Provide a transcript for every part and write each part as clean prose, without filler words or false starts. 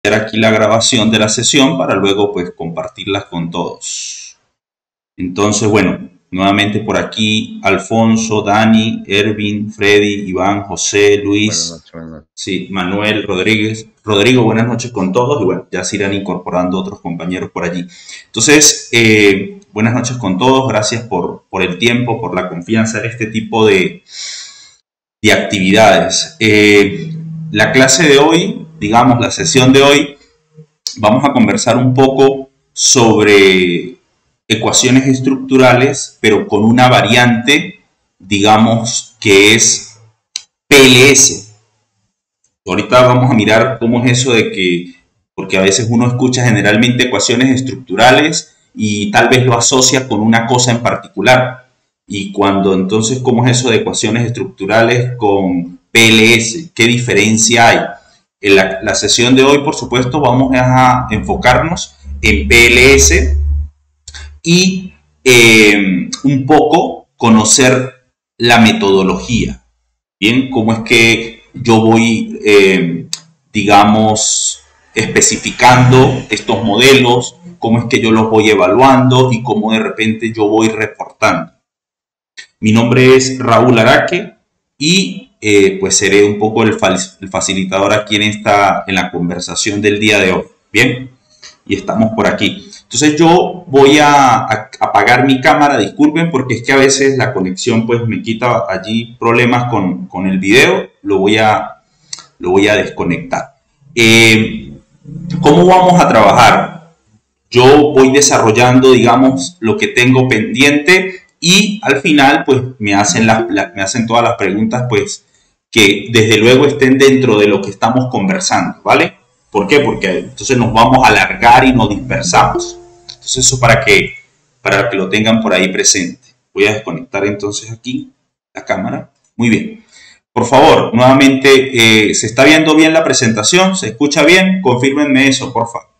hacer aquí la grabación de la sesión para luego pues compartirlas con todos. Entonces, bueno, nuevamente por aquí Alfonso, Dani, Ervin, Freddy, Iván, José, Luis, buenas noches. Sí, Manuel, Rodrigo, buenas noches con todos y bueno, ya se irán incorporando otros compañeros por allí. Entonces, buenas noches con todos, gracias por el tiempo, por la confianza en este tipo de actividades. La clase de hoy, digamos, la sesión de hoy, vamos a conversar un poco sobre ecuaciones estructurales, pero con una variante, digamos, que es PLS. Ahorita vamos a mirar cómo es eso de que, porque a veces uno escucha generalmente ecuaciones estructurales y tal vez lo asocia con una cosa en particular. Y cuando entonces, ¿cómo es eso de ecuaciones estructurales con PLS? ¿Qué diferencia hay? En la sesión de hoy, por supuesto, vamos a enfocarnos en PLS y un poco conocer la metodología. Bien, cómo es que yo voy, digamos, especificando estos modelos, cómo es que yo los voy evaluando y cómo de repente yo voy reportando. Mi nombre es Raúl Araque y pues seré un poco el facilitador aquí en la conversación del día de hoy. Bien, y estamos por aquí. Entonces yo voy a apagar mi cámara, disculpen porque es que a veces la conexión pues me quita allí problemas con el video, lo voy a desconectar. ¿Cómo vamos a trabajar? Yo voy desarrollando, digamos, lo que tengo pendiente y al final pues me hacen todas las preguntas pues que desde luego estén dentro de lo que estamos conversando, ¿vale? ¿Por qué? Porque entonces nos vamos a alargar y nos dispersamos. Entonces eso para que lo tengan por ahí presente. Voy a desconectar entonces aquí la cámara. Muy bien. Por favor, nuevamente, ¿se está viendo bien la presentación? ¿Se escucha bien? Confírmenme eso, por favor.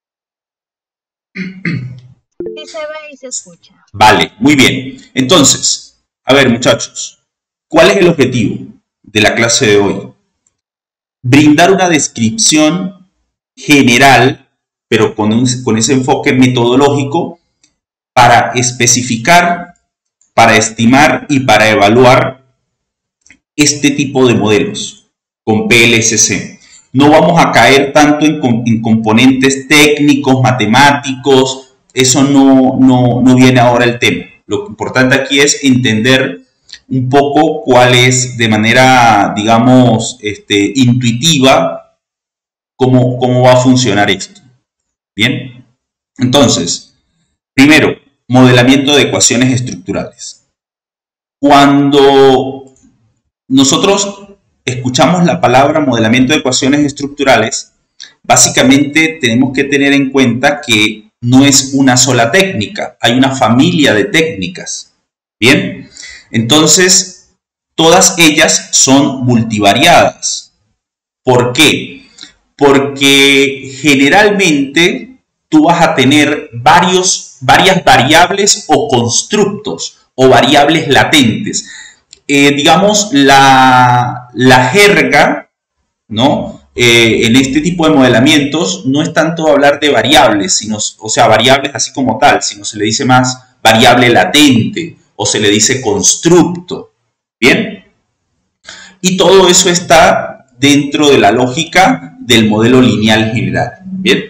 Sí se ve y se escucha. Vale, muy bien. Entonces, a ver muchachos, ¿cuál es el objetivo de la clase de hoy? Brindar una descripción general, pero con ese enfoque metodológico para especificar, para estimar y para evaluar este tipo de modelos con PLSC. No vamos a caer tanto en componentes técnicos, matemáticos, eso no viene ahora el tema. Lo importante aquí es entender un poco cuál es de manera, digamos, intuitiva, cómo va a funcionar esto. Bien, entonces, primero, modelamiento de ecuaciones estructurales. Cuando nosotros escuchamos la palabra modelamiento de ecuaciones estructurales, básicamente tenemos que tener en cuenta que no es una sola técnica, hay una familia de técnicas. Bien, entonces todas ellas son multivariadas. ¿Por qué? Porque generalmente tú vas a tener varias variables o constructos o variables latentes. Digamos, la jerga, ¿no? En este tipo de modelamientos no es tanto hablar de variables, o sea, variables así como tal, sino se le dice más variable latente o se le dice constructo. ¿Bien? Y todo eso está dentro de la lógica del modelo lineal general. ¿Bien?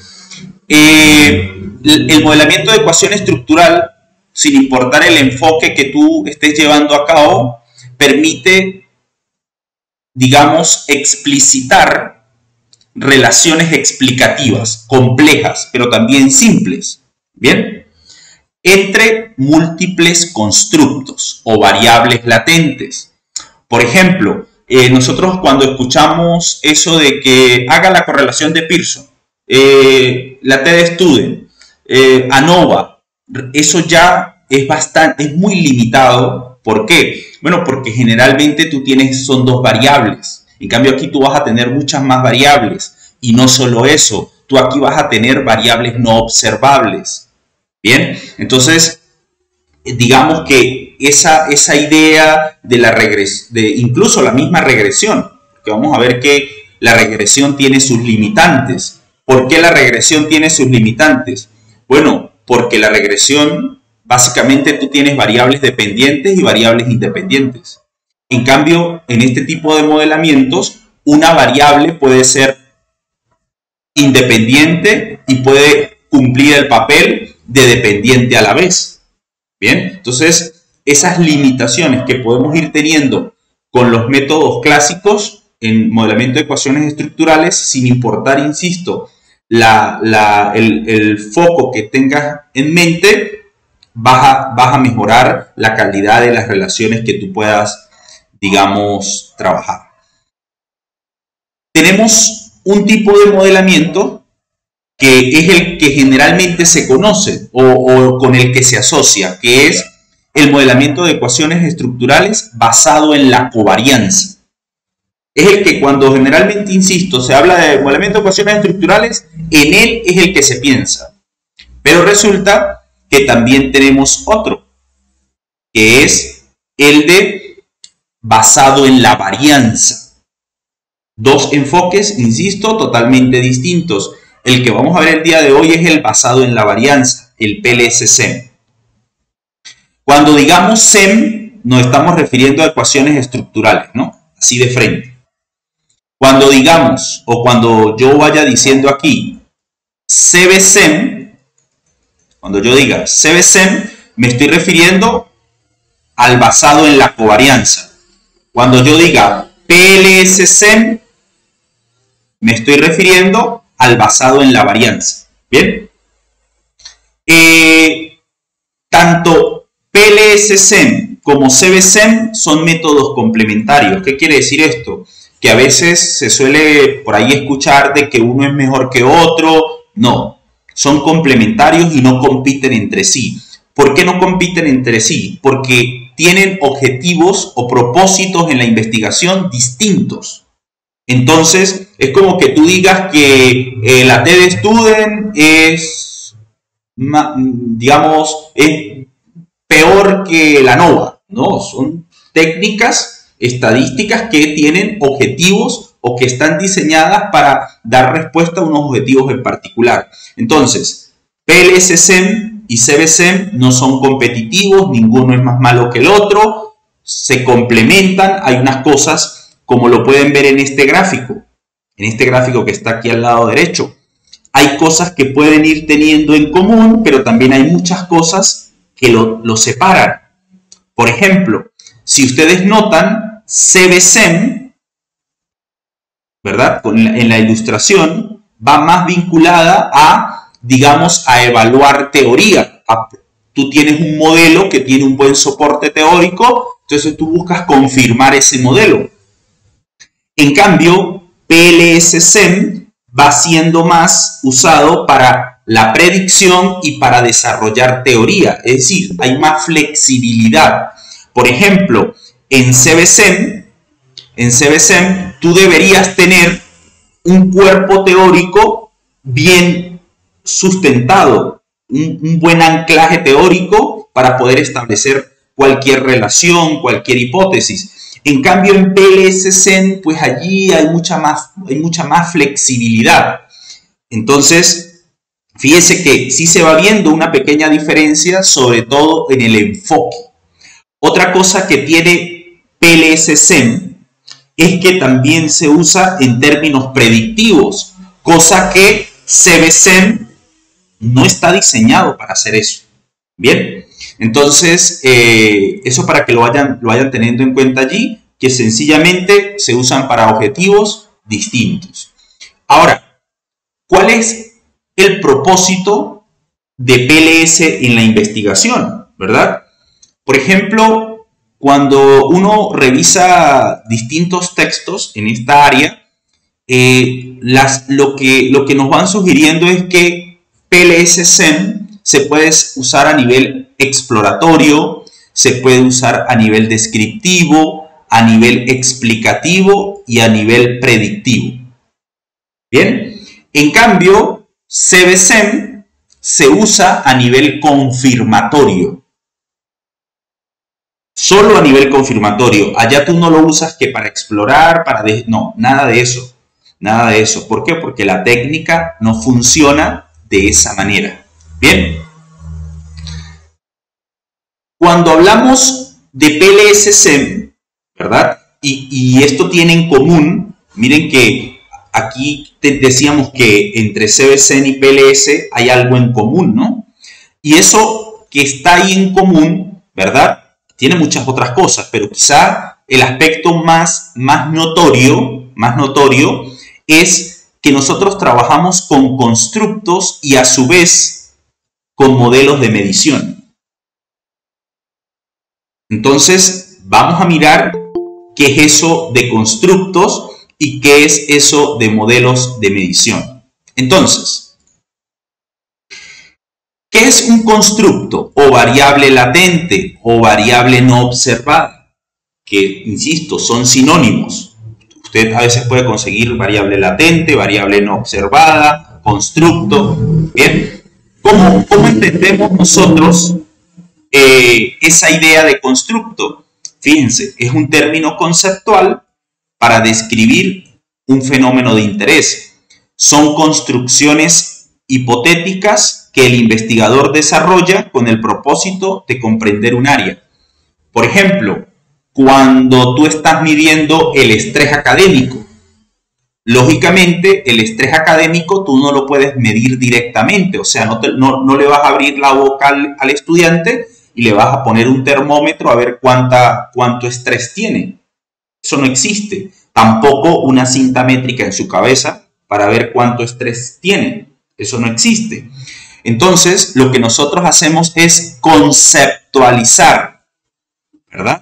El modelamiento de ecuación estructural, sin importar el enfoque que tú estés llevando a cabo, permite, digamos, explicitar relaciones explicativas complejas, pero también simples, ¿bien? Entre múltiples constructos o variables latentes. Por ejemplo, nosotros cuando escuchamos eso de que haga la correlación de Pearson, la T de Student, ANOVA, eso ya es muy limitado. ¿Por qué? Bueno, porque generalmente son dos variables. En cambio aquí tú vas a tener muchas más variables. Y no solo eso, tú aquí vas a tener variables no observables. Bien, entonces digamos que esa idea de incluso la misma regresión, que vamos a ver que la regresión tiene sus limitantes. ¿Por qué la regresión tiene sus limitantes? Bueno, porque la regresión, básicamente tú tienes variables dependientes y variables independientes. En cambio, en este tipo de modelamientos, una variable puede ser independiente y puede cumplir el papel de dependiente a la vez. Bien, entonces esas limitaciones que podemos ir teniendo con los métodos clásicos en modelamiento de ecuaciones estructurales, sin importar, insisto, el foco que tengas en mente, vas a mejorar la calidad de las relaciones que tú puedas, digamos, trabajar. Tenemos un tipo de modelamiento que es el que generalmente se conoce o con el que se asocia, que es el modelamiento de ecuaciones estructurales basado en la covarianza. Es el que cuando generalmente, insisto, se habla de modelamiento de ecuaciones estructurales, en él es el que se piensa. Pero resulta que también tenemos otro, que es el de basado en la varianza. Dos enfoques, insisto, totalmente distintos. El que vamos a ver el día de hoy es el basado en la varianza, el PLS-SEM. Cuando digamos SEM, nos estamos refiriendo a ecuaciones estructurales, ¿no? Así de frente. Cuando digamos, o cuando yo vaya diciendo aquí, CB-SEM, cuando yo diga CB-SEM, me estoy refiriendo al basado en la covarianza. Cuando yo diga PLS-SEM, me estoy refiriendo al basado en la varianza. ¿Bien? Tanto PLS-SEM como CB-SEM son métodos complementarios. ¿Qué quiere decir esto? Que a veces se suele por ahí escuchar de que uno es mejor que otro. No, son complementarios y no compiten entre sí. ¿Por qué no compiten entre sí? Porque tienen objetivos o propósitos en la investigación distintos. Entonces, es como que tú digas que la TD Student es, digamos, es peor que la NOVA, ¿no? Son técnicas estadísticas que tienen objetivos o que están diseñadas para dar respuesta a unos objetivos en particular. Entonces, PLS-SEM y CB-SEM no son competitivos, ninguno es más malo que el otro, se complementan. Hay unas cosas, como lo pueden ver en este gráfico que está aquí al lado derecho. Hay cosas que pueden ir teniendo en común, pero también hay muchas cosas que lo separan. Por ejemplo, si ustedes notan, CB-SEM, ¿verdad? En la ilustración va más vinculada a, digamos, a evaluar teoría. Tú tienes un modelo que tiene un buen soporte teórico, entonces tú buscas confirmar ese modelo. En cambio, PLS-SEM va siendo más usado para la predicción y para desarrollar teoría. Es decir, hay más flexibilidad. Por ejemplo, en CB-SEM, tú deberías tener un cuerpo teórico bien sustentado, un buen anclaje teórico para poder establecer cualquier relación, cualquier hipótesis. En cambio, en PLS-SEM, pues allí hay mucha más flexibilidad. Entonces, fíjese que sí se va viendo una pequeña diferencia, sobre todo en el enfoque. Otra cosa que tiene PLS-SEM es que también se usa en términos predictivos, cosa que CB-SEM no está diseñado para hacer eso. Bien, entonces eso para que lo vayan teniendo en cuenta allí, que sencillamente se usan para objetivos distintos. Ahora, ¿cuál es el propósito de PLS en la investigación? ¿Verdad? Por ejemplo, cuando uno revisa distintos textos en esta área, lo que nos van sugiriendo es que PLS-SEM se puede usar a nivel exploratorio, se puede usar a nivel descriptivo, a nivel explicativo y a nivel predictivo. Bien, en cambio, CB-SEM se usa a nivel confirmatorio. Solo a nivel confirmatorio. Allá tú no lo usas que para explorar, no, nada de eso. Nada de eso. ¿Por qué? Porque la técnica no funciona de esa manera. Bien. Cuando hablamos de PLS-SEM, ¿verdad? Y esto tiene en común, miren que aquí decíamos que entre CBSEN y PLS hay algo en común, ¿no? Y eso que está ahí en común, ¿verdad? Tiene muchas otras cosas, pero quizá el aspecto más notorio es que nosotros trabajamos con constructos y a su vez con modelos de medición. Entonces, vamos a mirar qué es eso de constructos y qué es eso de modelos de medición. Entonces, ¿qué es un constructo o variable latente o variable no observada? Que, insisto, son sinónimos. Usted a veces puede conseguir variable latente, variable no observada, constructo. Bien, ¿cómo entendemos nosotros esa idea de constructo? Fíjense, es un término conceptual para describir un fenómeno de interés. Son construcciones hipotéticas que el investigador desarrolla con el propósito de comprender un área. Por ejemplo, cuando tú estás midiendo el estrés académico, lógicamente el estrés académico tú no lo puedes medir directamente, o sea, no le vas a abrir la boca al estudiante y le vas a poner un termómetro a ver cuánto estrés tiene. Eso no existe. Tampoco una cinta métrica en su cabeza para ver cuánto estrés tiene. Eso no existe. Entonces, lo que nosotros hacemos es conceptualizar, ¿verdad?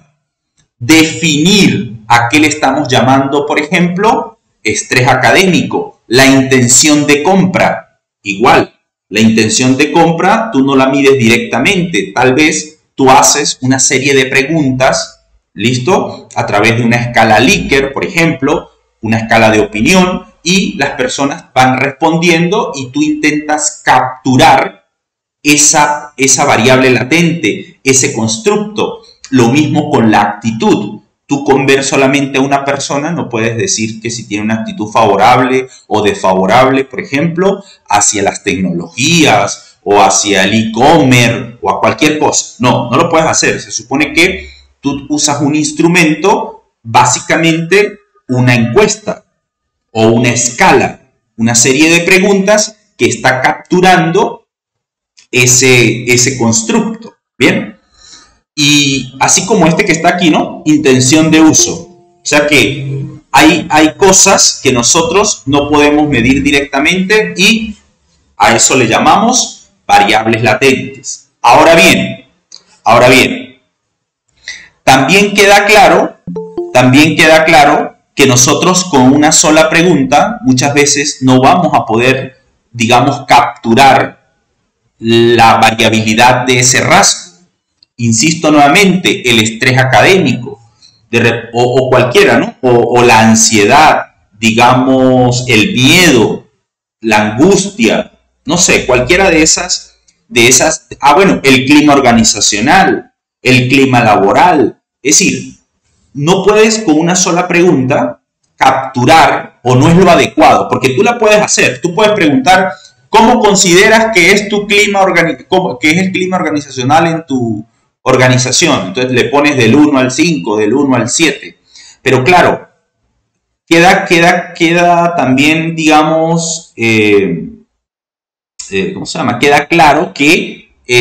Definir a qué le estamos llamando, por ejemplo, estrés académico. La intención de compra, igual. La intención de compra tú no la mides directamente. Tal vez tú haces una serie de preguntas, ¿listo? A través de una escala Likert, por ejemplo, una escala de opinión, y las personas van respondiendo y tú intentas capturar esa variable latente, ese constructo. Lo mismo con la actitud. Tú con ver solamente a una persona no puedes decir que si tiene una actitud favorable o desfavorable, por ejemplo, hacia las tecnologías o hacia el e-commerce o a cualquier cosa. No lo puedes hacer. Se supone que tú usas un instrumento, básicamente una encuesta o una escala, una serie de preguntas que está capturando ese constructo. ¿Bien? Y así como este que está aquí, ¿no? Intención de uso. O sea que hay cosas que nosotros no podemos medir directamente y a eso le llamamos variables latentes. Ahora bien, también queda claro que nosotros con una sola pregunta muchas veces no vamos a poder, digamos, capturar la variabilidad de ese rasgo. Insisto nuevamente, el estrés académico o cualquiera, ¿no? O la ansiedad, digamos, el miedo, la angustia, no sé, cualquiera de esas, bueno, el clima organizacional, el clima laboral. Es decir, no puedes con una sola pregunta capturar, o no es lo adecuado, porque tú la puedes hacer. Tú puedes preguntar, ¿cómo consideras que es tu clima que es el clima organizacional en tu organización? Entonces le pones del 1 al 5, del 1 al 7. Pero claro, queda también, digamos, ¿cómo se llama? Queda claro que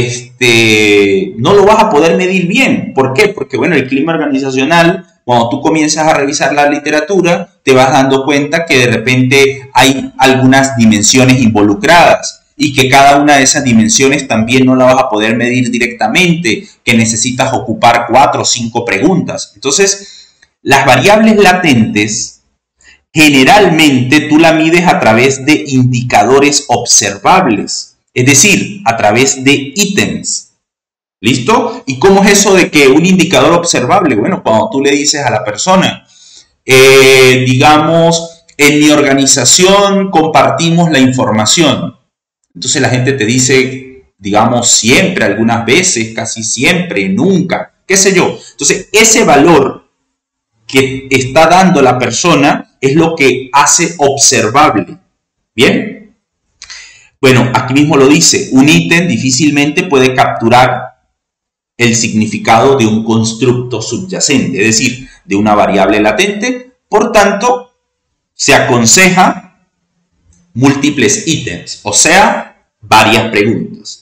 no lo vas a poder medir bien. ¿Por qué? Porque, bueno, el clima organizacional, cuando tú comienzas a revisar la literatura, te vas dando cuenta que de repente hay algunas dimensiones involucradas y que cada una de esas dimensiones también no la vas a poder medir directamente, que necesitas ocupar 4 o 5 preguntas. Entonces, las variables latentes generalmente tú la mides a través de indicadores observables, es decir, a través de ítems. ¿Listo? ¿Y cómo es eso de que un indicador observable? Bueno, cuando tú le dices a la persona, digamos, en mi organización compartimos la información. Entonces la gente te dice, digamos, siempre, algunas veces, casi siempre, nunca, qué sé yo. Entonces, ese valor que está dando la persona es lo que hace observable. ¿Bien? Bueno, aquí mismo lo dice, un ítem difícilmente puede capturar el significado de un constructo subyacente, es decir, de una variable latente. Por tanto, se aconseja múltiples ítems, o sea, varias preguntas.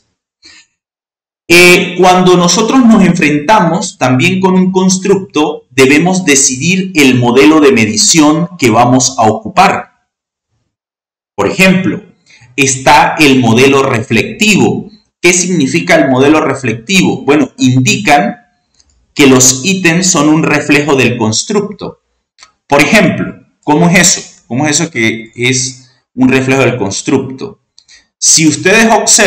Cuando nosotros nos enfrentamos también con un constructo, debemos decidir el modelo de medición que vamos a ocupar. Por ejemplo, está el modelo reflectivo. ¿Qué significa el modelo reflectivo? Bueno, indican que los ítems son un reflejo del constructo. Por ejemplo, ¿cómo es eso? ¿Cómo es eso que es un reflejo del constructo? Si ustedes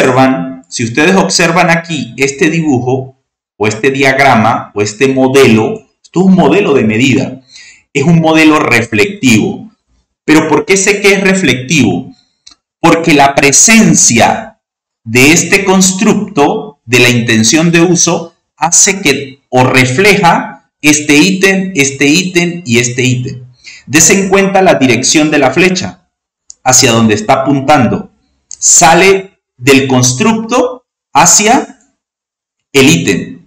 observan aquí este dibujo o este diagrama o este modelo, esto es un modelo de medida, es un modelo reflectivo. ¿Pero por qué sé que es reflectivo? Porque la presencia de este constructo, de la intención de uso, hace que o refleja este ítem y este ítem. Dese en cuenta la dirección de la flecha, hacia donde está apuntando. Sale del constructo hacia el ítem.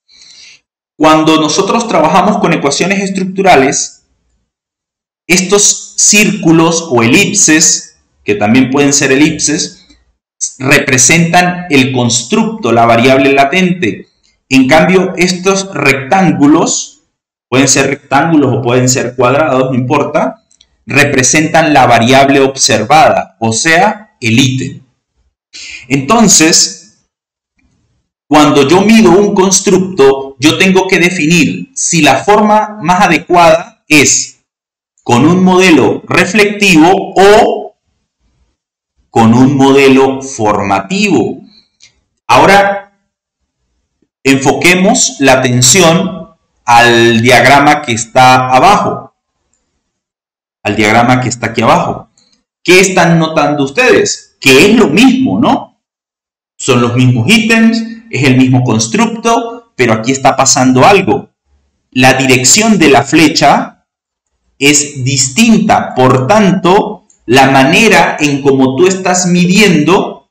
Cuando nosotros trabajamos con ecuaciones estructurales, estos círculos o elipses, que también pueden ser elipses, representan el constructo, la variable latente. En cambio, estos rectángulos, pueden ser rectángulos o pueden ser cuadrados, no importa, representan la variable observada, o sea, el ítem. Entonces, cuando yo mido un constructo, yo tengo que definir si la forma más adecuada es con un modelo reflectivo o con un modelo formativo. Ahora, enfoquemos la atención al diagrama que está abajo, al diagrama que está aquí abajo. ¿Qué están notando ustedes? Que es lo mismo, ¿no? Son los mismos ítems, es el mismo constructo, pero aquí está pasando algo. La dirección de la flecha es distinta, por tanto, la manera en cómo tú estás midiendo,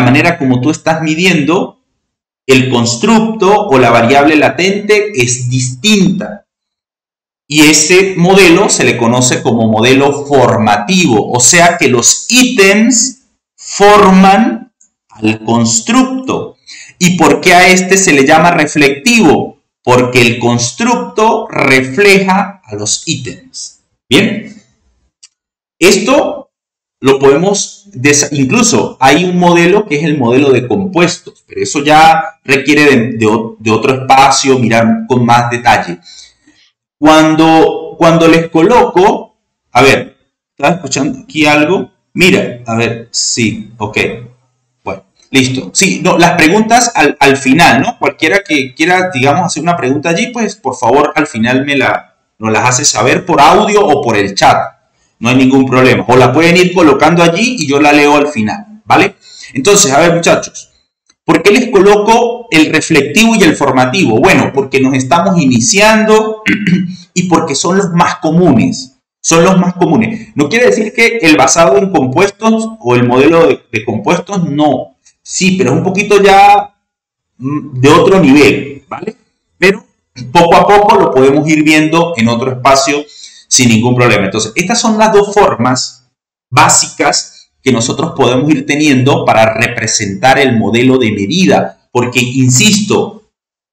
el constructo o la variable latente es distinta. Y ese modelo se le conoce como modelo formativo, o sea que los ítems forman al constructo. ¿Y por qué a este se le llama reflectivo? Porque el constructo refleja a los ítems. ¿Bien? Esto lo podemos, incluso hay un modelo que es el modelo de compuestos, pero eso ya requiere de otro espacio, mirar con más detalle. Cuando les coloco, a ver, ¿estás escuchando aquí algo? Mira, a ver, sí, ok, bueno, listo. Sí, no, las preguntas al final, ¿no? Cualquiera que quiera, digamos, hacer una pregunta allí, pues por favor al final nos las hace saber por audio o por el chat. No hay ningún problema. O la pueden ir colocando allí y yo la leo al final, ¿vale? Entonces, a ver, muchachos, ¿por qué les coloco el reflectivo y el formativo? Bueno, porque nos estamos iniciando y porque son los más comunes. Son los más comunes. No quiere decir que el basado en compuestos o el modelo de compuestos no. Sí, pero es un poquito ya de otro nivel, ¿vale? Pero poco a poco lo podemos ir viendo en otro espacio sin ningún problema. Entonces, estas son las dos formas básicas que nosotros podemos ir teniendo para representar el modelo de medida. Porque, insisto,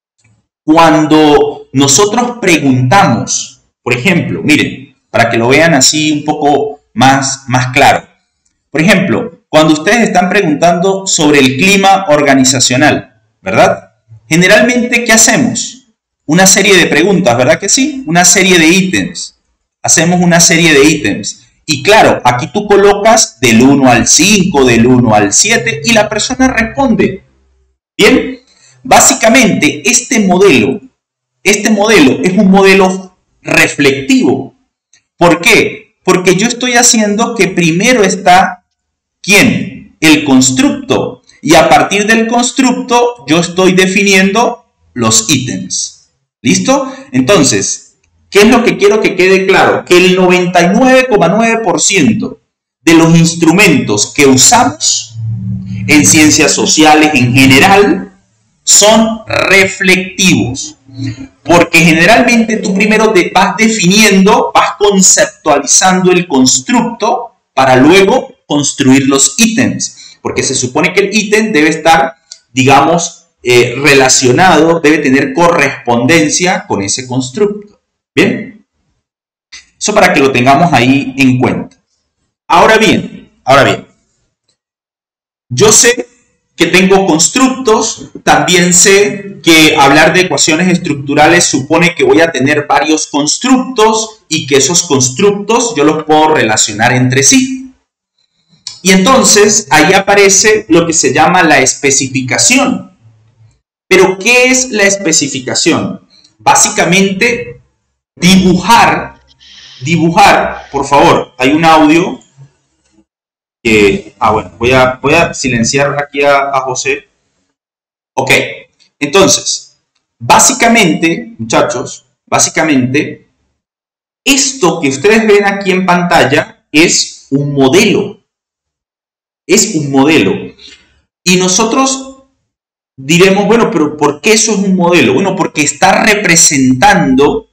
cuando nosotros preguntamos, por ejemplo, miren, para que lo vean así un poco más claro. Por ejemplo, cuando ustedes están preguntando sobre el clima organizacional, ¿verdad? Generalmente, ¿qué hacemos? Una serie de preguntas, ¿verdad que sí? Una serie de ítems. Hacemos una serie de ítems. Y claro, aquí tú colocas del 1 al 5, del 1 al 7 y la persona responde. Bien, básicamente este modelo es un modelo reflectivo. ¿Por qué? Porque yo estoy haciendo que primero está, ¿quién? El constructo. Y a partir del constructo yo estoy definiendo los ítems. ¿Listo? Entonces, ¿Qué es lo que quiero que quede claro? Que el 99,9% de los instrumentos que usamos en ciencias sociales en general son reflectivos. Porque generalmente tú primero te vas definiendo, vas conceptualizando el constructo para luego construir los ítems. Porque se supone que el ítem debe estar, digamos, relacionado, debe tener correspondencia con ese constructo. ¿Bien? Eso para que lo tengamos ahí en cuenta. Ahora bien, yo sé que tengo constructos, también sé que hablar de ecuaciones estructurales supone que voy a tener varios constructos y que esos constructos yo los puedo relacionar entre sí. Y entonces ahí aparece lo que se llama la especificación. ¿Pero qué es la especificación? Básicamente dibujar, por favor, hay un audio que, bueno, voy a silenciar aquí a José. Ok, entonces, básicamente, muchachos, básicamente, esto que ustedes ven aquí en pantalla es un modelo. Es un modelo. Y nosotros diremos, bueno, pero ¿por qué eso es un modelo? Bueno, porque está representando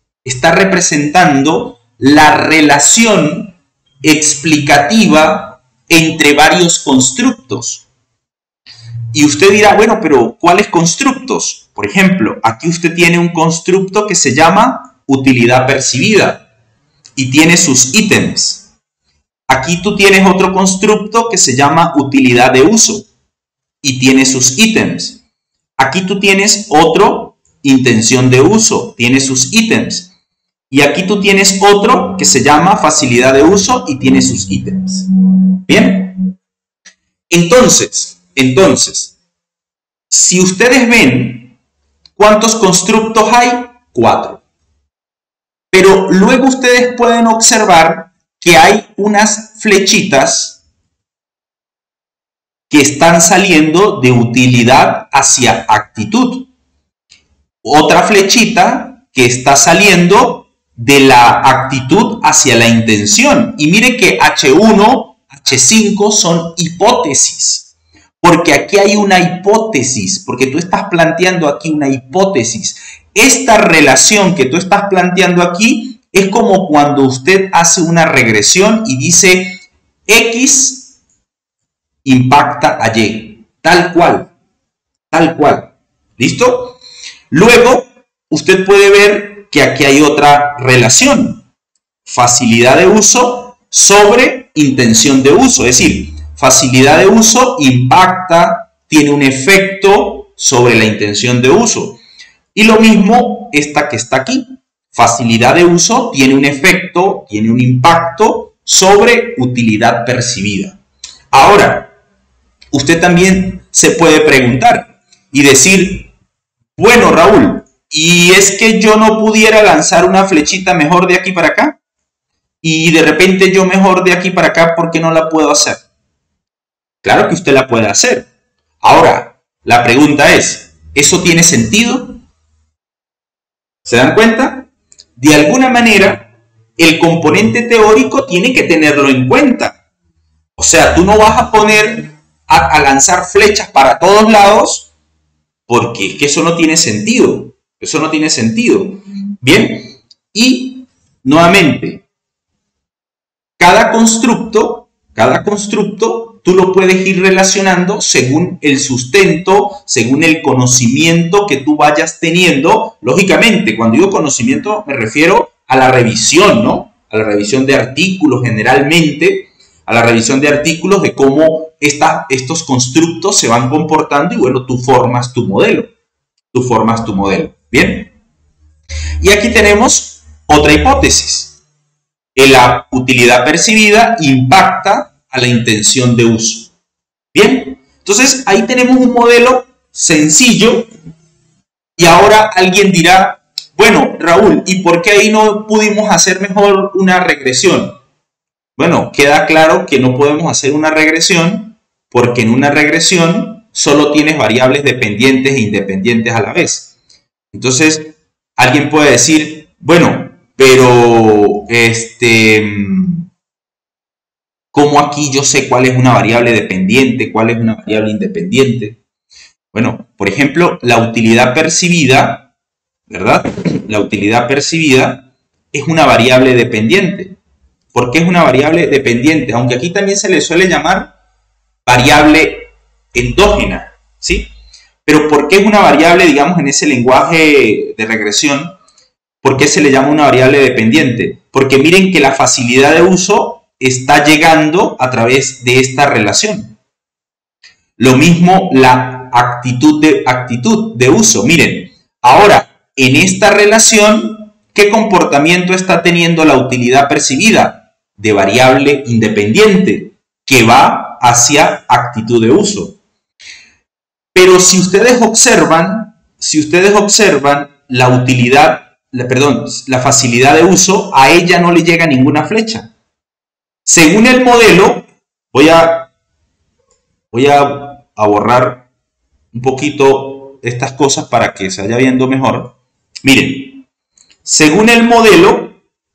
la relación explicativa entre varios constructos. Y usted dirá, bueno, pero ¿cuáles constructos? Por ejemplo, aquí usted tiene un constructo que se llama utilidad percibida y tiene sus ítems. Aquí tú tienes otro constructo que se llama utilidad de uso y tiene sus ítems. Aquí tú tienes otro, intención de uso, tiene sus ítems. Y aquí tú tienes otro que se llama facilidad de uso y tiene sus ítems. ¿Bien? Entonces, si ustedes ven, ¿cuántos constructos hay? 4. Pero luego ustedes pueden observar que hay unas flechitas que están saliendo de utilidad hacia actitud. Otra flechita que está saliendo de la actitud hacia la intención. Y mire que H1, H5 son hipótesis. Porque aquí hay una hipótesis, porque tú estás planteando aquí una hipótesis. Esta relación que tú estás planteando aquí es como cuando usted hace una regresión y dice X impacta a Y. Tal cual. Tal cual. ¿Listo? Luego, usted puede ver que aquí hay otra relación. Facilidad de uso sobre intención de uso. Es decir, facilidad de uso impacta, tiene un efecto sobre la intención de uso. Y lo mismo esta que está aquí. Facilidad de uso tiene un efecto, tiene un impacto sobre utilidad percibida. Ahora, usted también se puede preguntar y decir, bueno, Raúl, ¿y es que yo no pudiera lanzar una flechita mejor de aquí para acá? Y de repente yo mejor de aquí para acá, ¿por qué no la puedo hacer? Claro que usted la puede hacer. Ahora, la pregunta es, ¿eso tiene sentido? ¿Se dan cuenta? De alguna manera, el componente teórico tiene que tenerlo en cuenta. O sea, tú no vas a poner a lanzar flechas para todos lados porque es que eso no tiene sentido. Eso no tiene sentido. Bien, y nuevamente, cada constructo, tú lo puedes ir relacionando según el sustento, según el conocimiento que tú vayas teniendo. Lógicamente, cuando digo conocimiento me refiero a la revisión, ¿no? A la revisión de artículos generalmente, a la revisión de artículos de cómo estos constructos se van comportando y bueno, tú formas tu modelo. ¿Bien? Y aquí tenemos otra hipótesis. La utilidad percibida impacta a la intención de uso. Bien, entonces ahí tenemos un modelo sencillo y ahora alguien dirá, bueno, Raúl, ¿y por qué ahí no pudimos hacer mejor una regresión? Bueno, queda claro que no podemos hacer una regresión porque en una regresión solo tienes variables dependientes e independientes a la vez. Entonces, alguien puede decir, Bueno, pero ¿cómo aquí yo sé cuál es una variable dependiente, cuál es una variable independiente? Bueno, por ejemplo, la utilidad percibida, ¿verdad? La utilidad percibida es una variable dependiente. ¿Por qué es una variable dependiente? Aunque aquí también se le suele llamar variable endógena, ¿sí? Pero ¿por qué es una variable, digamos, en ese lenguaje de regresión? ¿Por qué se le llama una variable dependiente? Porque miren que la facilidad de uso está llegando a través de esta relación. Lo mismo la actitud de uso. Miren, ahora, en esta relación, ¿qué comportamiento está teniendo la utilidad percibida? De variable independiente, que va hacia actitud de uso. Pero si ustedes observan la utilidad, la facilidad de uso, a ella no le llega ninguna flecha. Según el modelo, voy a borrar un poquito estas cosas para que se vaya viendo mejor. Miren, según el modelo,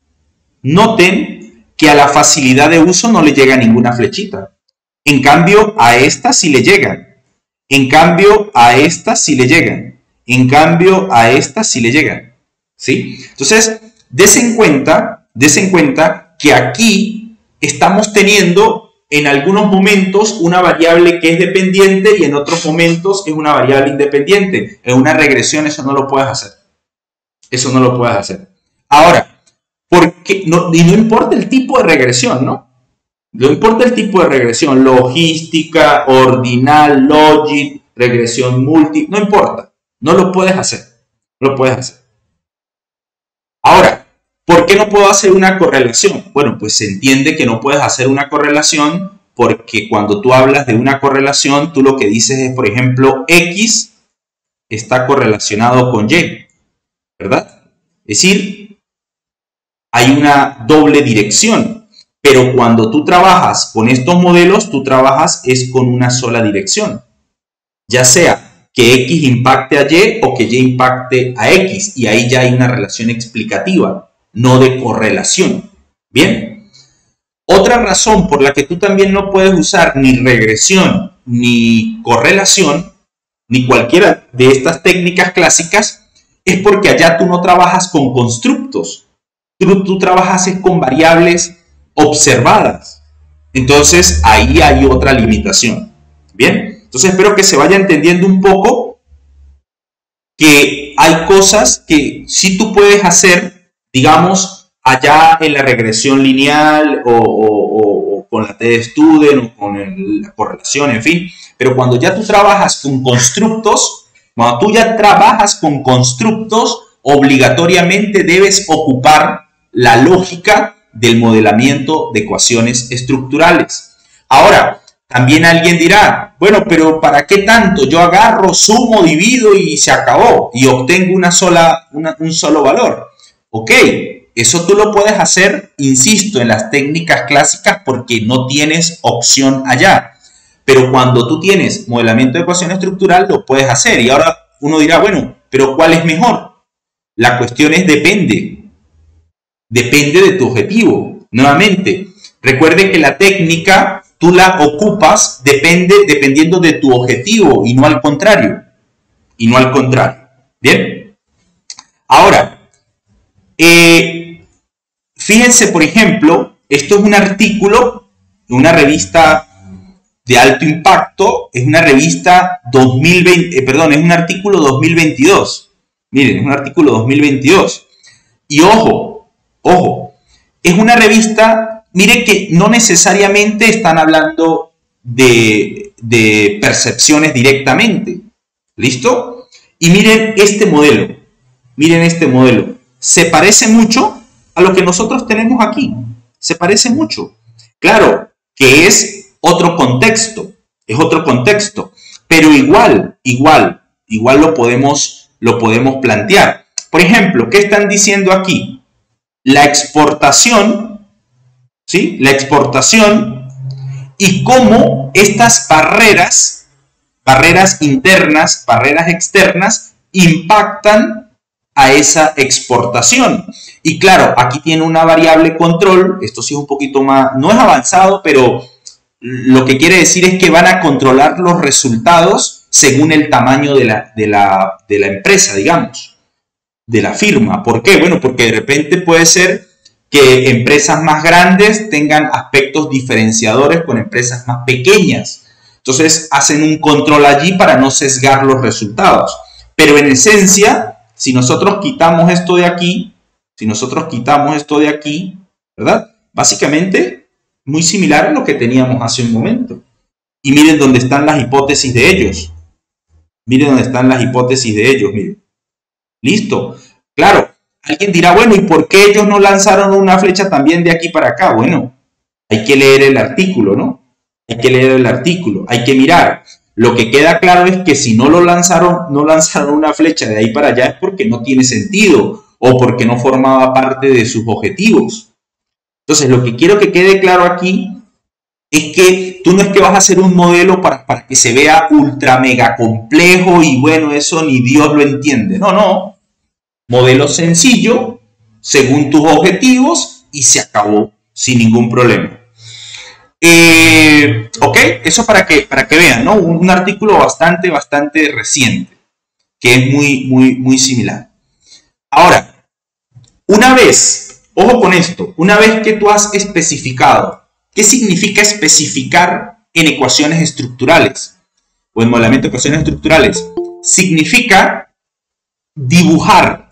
noten que a la facilidad de uso no le llega ninguna flechita. En cambio, a esta sí le llegan. En cambio, a esta sí le llegan. En cambio, a esta sí le llegan. ¿Sí? Entonces, des en cuenta que aquí estamos teniendo en algunos momentos una variable que es dependiente y en otros momentos es una variable independiente. En una regresión eso no lo puedes hacer. Eso no lo puedes hacer. Ahora, porque no importa el tipo de regresión, ¿no? No importa el tipo de regresión, logística, ordinal, logic, regresión multi, no importa, no lo puedes hacer, no lo puedes hacer. Ahora, ¿por qué no puedo hacer una correlación? Bueno, pues se entiende que no puedes hacer una correlación porque cuando tú hablas de una correlación, tú lo que dices es, por ejemplo, X está correlacionado con Y, ¿verdad? Es decir, hay una doble dirección. Pero cuando tú trabajas con estos modelos, tú trabajas es con una sola dirección. Ya sea que X impacte a Y o que Y impacte a X. Y ahí ya hay una relación explicativa, no de correlación. ¿Bien? Otra razón por la que tú también no puedes usar ni regresión ni correlación, ni cualquiera de estas técnicas clásicas, es porque allá tú no trabajas con constructos. Tú trabajas con variables observadas. Entonces ahí hay otra limitación. Bien, entonces espero que se vaya entendiendo un poco que hay cosas que sí tú puedes hacer, digamos, allá en la regresión lineal o con la T-Student o con la correlación, en fin, pero cuando ya tú trabajas con constructos, obligatoriamente debes ocupar la lógica del modelamiento de ecuaciones estructurales. Ahora, también alguien dirá, bueno, pero ¿para qué tanto? Yo agarro, sumo, divido y se acabó y obtengo un solo valor. Ok, eso tú lo puedes hacer, insisto, en las técnicas clásicas porque no tienes opción allá. Pero cuando tú tienes modelamiento de ecuación estructural, lo puedes hacer. Y ahora uno dirá, bueno, pero ¿cuál es mejor? La cuestión es depende de tu objetivo. Nuevamente, recuerde que la técnica tú la ocupas dependiendo de tu objetivo y no al contrario. ¿Bien? Ahora, fíjense, por ejemplo, esto es un artículo de una revista de alto impacto, es una revista 2020, es un artículo 2022. Miren, es un artículo 2022. Y ojo, es una revista, mire que no necesariamente están hablando de percepciones directamente. ¿Listo? Y miren este modelo. Se parece mucho a lo que nosotros tenemos aquí. Se parece mucho. Claro, que es otro contexto. Pero igual lo podemos plantear. Por ejemplo, ¿qué están diciendo aquí? La exportación, ¿sí? La exportación y cómo estas barreras internas, barreras externas, impactan a esa exportación. Y claro, aquí tiene una variable control, esto sí es un poquito más, no es avanzado, pero lo que quiere decir es que van a controlar los resultados según el tamaño de la empresa, digamos, de la firma. ¿Por qué? Bueno, porque de repente puede ser que empresas más grandes tengan aspectos diferenciadores con empresas más pequeñas. Entonces hacen un control allí para no sesgar los resultados. Pero en esencia, si nosotros quitamos esto de aquí, ¿verdad? Básicamente, muy similar a lo que teníamos hace un momento. Y miren dónde están las hipótesis de ellos. Miren. Listo. Claro, alguien dirá, bueno, ¿y por qué ellos no lanzaron una flecha también de aquí para acá? Bueno, hay que leer el artículo, ¿no? Hay que mirar. Lo que queda claro es que si no lanzaron una flecha de ahí para allá es porque no tiene sentido o porque no formaba parte de sus objetivos. Entonces, lo que quiero que quede claro aquí es que tú no es que vas a hacer un modelo para que se vea ultra mega complejo y bueno, eso ni Dios lo entiende. No. Modelo sencillo, según tus objetivos y se acabó sin ningún problema. Ok, eso para que vean, ¿no? Un artículo bastante reciente, que es muy similar. Ahora, una vez, ojo con esto, una vez que tú has especificado, ¿qué significa especificar en ecuaciones estructurales? O en modelamiento de ecuaciones estructurales. Significa dibujar,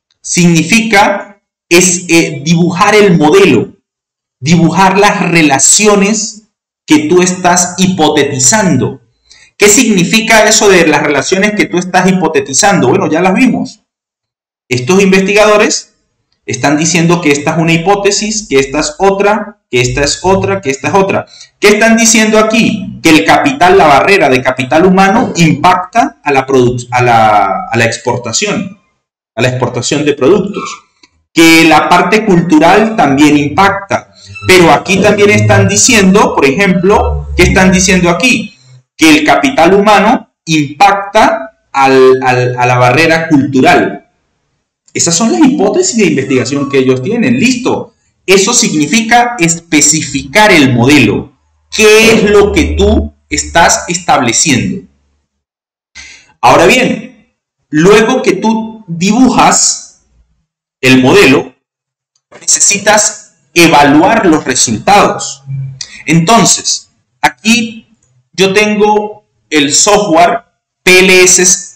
dibujar el modelo, dibujar las relaciones que tú estás hipotetizando. ¿Qué significa eso de las relaciones que tú estás hipotetizando? Bueno, ya las vimos. Estos investigadores están diciendo que esta es una hipótesis, que esta es otra, que esta es otra, que esta es otra. ¿Qué están diciendo aquí? Que el capital, la barrera de capital humano impacta a la exportación de productos. Que la parte cultural también impacta. Pero aquí también están diciendo, por ejemplo, ¿qué están diciendo aquí? Que el capital humano impacta a la barrera cultural. Esas son las hipótesis de investigación que ellos tienen. Listo. Eso significa especificar el modelo. ¿Qué es lo que tú estás estableciendo? Ahora bien, luego que tú dibujas el modelo, necesitas evaluar los resultados. Entonces, aquí yo tengo el software PLS,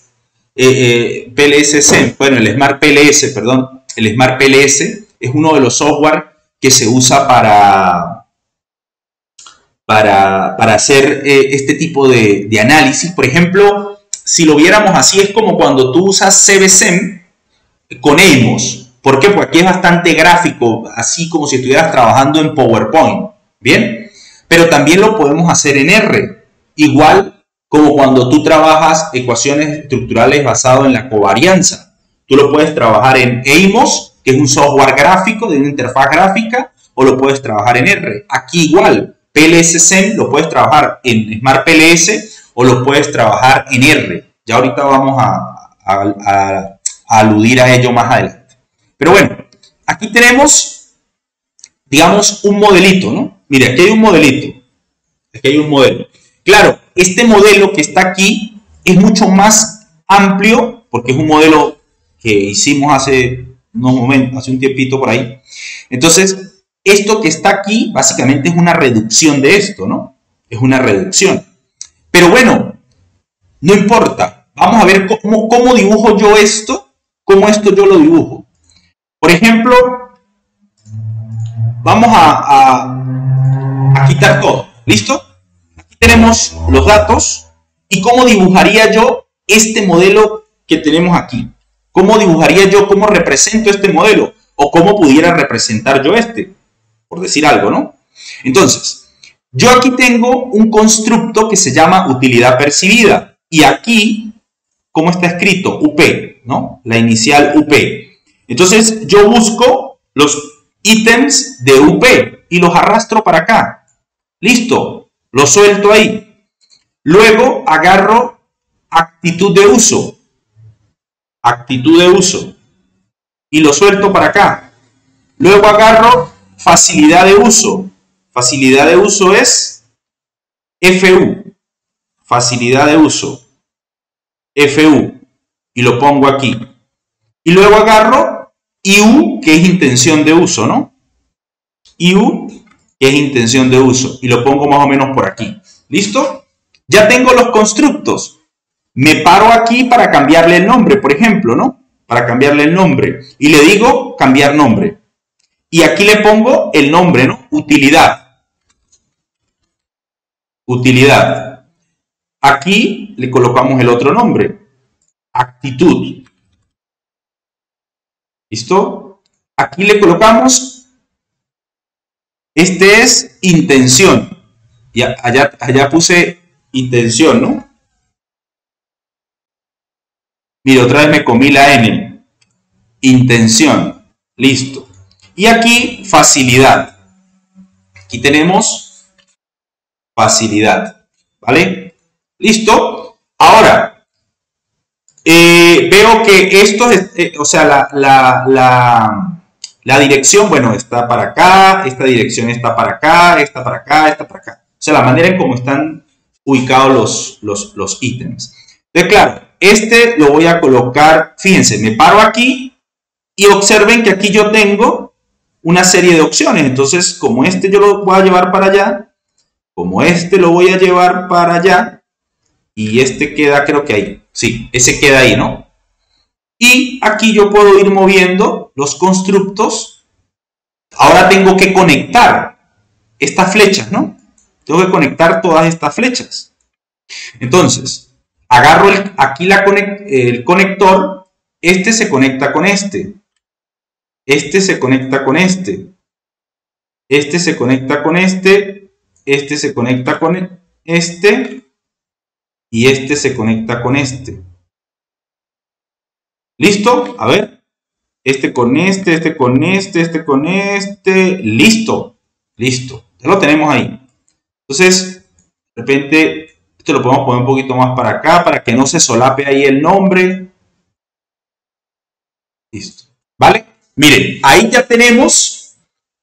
bueno, el Smart PLS, perdón. El Smart PLS es uno de los software que se usa para hacer este tipo de análisis. Por ejemplo, si lo viéramos así, es como cuando tú usas CBSEM con Amos. ¿Por qué? Porque aquí es bastante gráfico, así como si estuvieras trabajando en PowerPoint. ¿Bien? Pero también lo podemos hacer en R. Igual como cuando tú trabajas ecuaciones estructurales basado en la covarianza. Tú lo puedes trabajar en Amos, que es un software gráfico de una interfaz gráfica, o lo puedes trabajar en R. Aquí igual, PLS-SEM lo puedes trabajar en Smart PLS o lo puedes trabajar en R. Ya ahorita vamos a aludir a ello más adelante. Pero bueno, aquí tenemos, digamos, un modelito, ¿no? Mira, aquí hay un modelito. Aquí hay un modelo. Claro, este modelo que está aquí es mucho más amplio, porque es un modelo que hicimos hace un tiempito por ahí. Entonces, esto que está aquí, básicamente es una reducción de esto, ¿no? Es una reducción. Pero bueno, no importa. Vamos a ver cómo dibujo yo esto, cómo esto yo lo dibujo. Por ejemplo, vamos a quitar todo. ¿Listo? Aquí tenemos los datos. ¿Y cómo dibujaría yo este modelo que tenemos aquí? ¿Cómo dibujaría yo, cómo represento este modelo? O cómo pudiera representar yo este, por decir algo, ¿no? Entonces, yo aquí tengo un constructo que se llama utilidad percibida. Y aquí, ¿cómo está escrito? UP, ¿no? La inicial UP. Entonces, yo busco los ítems de UP y los arrastro para acá. Listo, los suelto ahí. Luego agarro actitud de uso. Actitud de uso. y lo suelto para acá. Luego agarro facilidad de uso. Facilidad de uso es FU. Facilidad de uso. FU. Y lo pongo aquí. Y luego agarro IU, que es intención de uso, ¿no? IU, que es intención de uso. Y lo pongo más o menos por aquí. ¿Listo? Ya tengo los constructos. Me paro aquí para cambiarle el nombre, por ejemplo, ¿no? Para cambiarle el nombre. Y le digo cambiar nombre. Y aquí le pongo el nombre, ¿no? Utilidad. Utilidad. Aquí le colocamos el otro nombre. Actitud. ¿Listo? Aquí le colocamos. Este es intención. Y allá puse intención, ¿no? Mira, otra vez me comí la N. Intención. Listo. Y aquí, facilidad. Aquí tenemos facilidad. ¿Vale? Listo. Ahora, veo que esto, o sea, la dirección, bueno, está para acá, esta dirección está para acá, esta para acá, esta para acá. O sea, la manera en cómo están ubicados los ítems. Entonces, claro, este lo voy a colocar, fíjense, me paro aquí y observen que aquí yo tengo una serie de opciones. Entonces, como este yo lo voy a llevar para allá, como este lo voy a llevar para allá, y este queda, creo que ahí. Sí, ese queda ahí, ¿no? Y aquí yo puedo ir moviendo los constructos. Ahora tengo que conectar estas flechas, ¿no? Tengo que conectar todas estas flechas. Entonces, agarro aquí el conector. Este se conecta con este. Este se conecta con este. Este se conecta con este. Este se conecta con este. Y este se conecta con este. ¿Listo? A ver. Este con este, este con este, este con este. Listo. Listo. Ya lo tenemos ahí. Entonces, de repente, esto lo podemos poner un poquito más para acá para que no se solape ahí el nombre. Listo. ¿Vale? Miren, ahí ya tenemos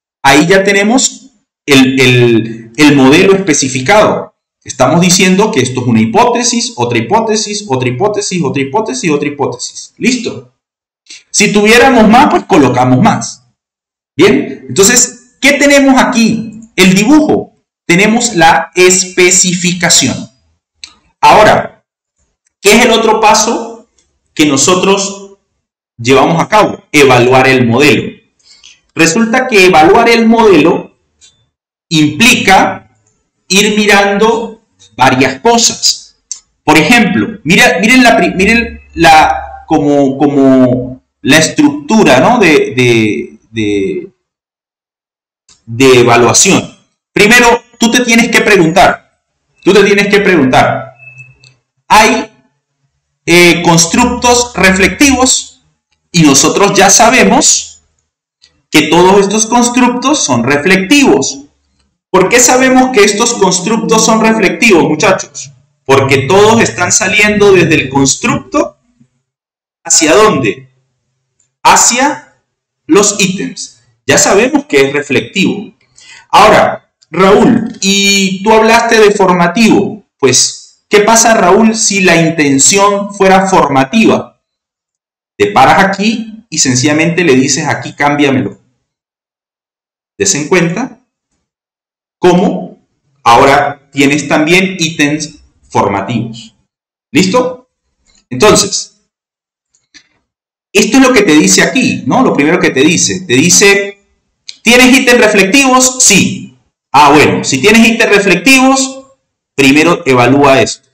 el modelo especificado. Estamos diciendo que esto es una hipótesis, otra hipótesis, otra hipótesis, otra hipótesis, otra hipótesis. ¿Listo? Si tuviéramos más, pues colocamos más. Bien, entonces, ¿qué tenemos aquí? El dibujo. Tenemos la especificación. Ahora, ¿qué es el otro paso que nosotros llevamos a cabo? Evaluar el modelo. Resulta que evaluar el modelo implica ir mirando varias cosas. Por ejemplo, miren como la estructura, ¿no? de evaluación. Primero, tú te tienes que preguntar, ¿hay constructos reflectivos? Y nosotros ya sabemos que todos estos constructos son reflectivos. ¿Por qué sabemos que estos constructos son reflectivos, muchachos? Porque todos están saliendo desde el constructo. ¿Hacia dónde? Hacia los ítems. Ya sabemos que es reflectivo. Ahora, Raúl, y tú hablaste de formativo. Pues, ¿qué pasa, Raúl, si la intención fuera formativa? Te paras aquí y sencillamente le dices aquí, cámbiamelo. Des en cuenta cómo ahora tienes también ítems formativos. ¿Listo? Entonces, esto es lo que te dice aquí, ¿no? Lo primero que te dice, ¿tienes ítems reflectivos? Sí. Ah, bueno, si tienes ítems reflectivos, primero evalúa esto.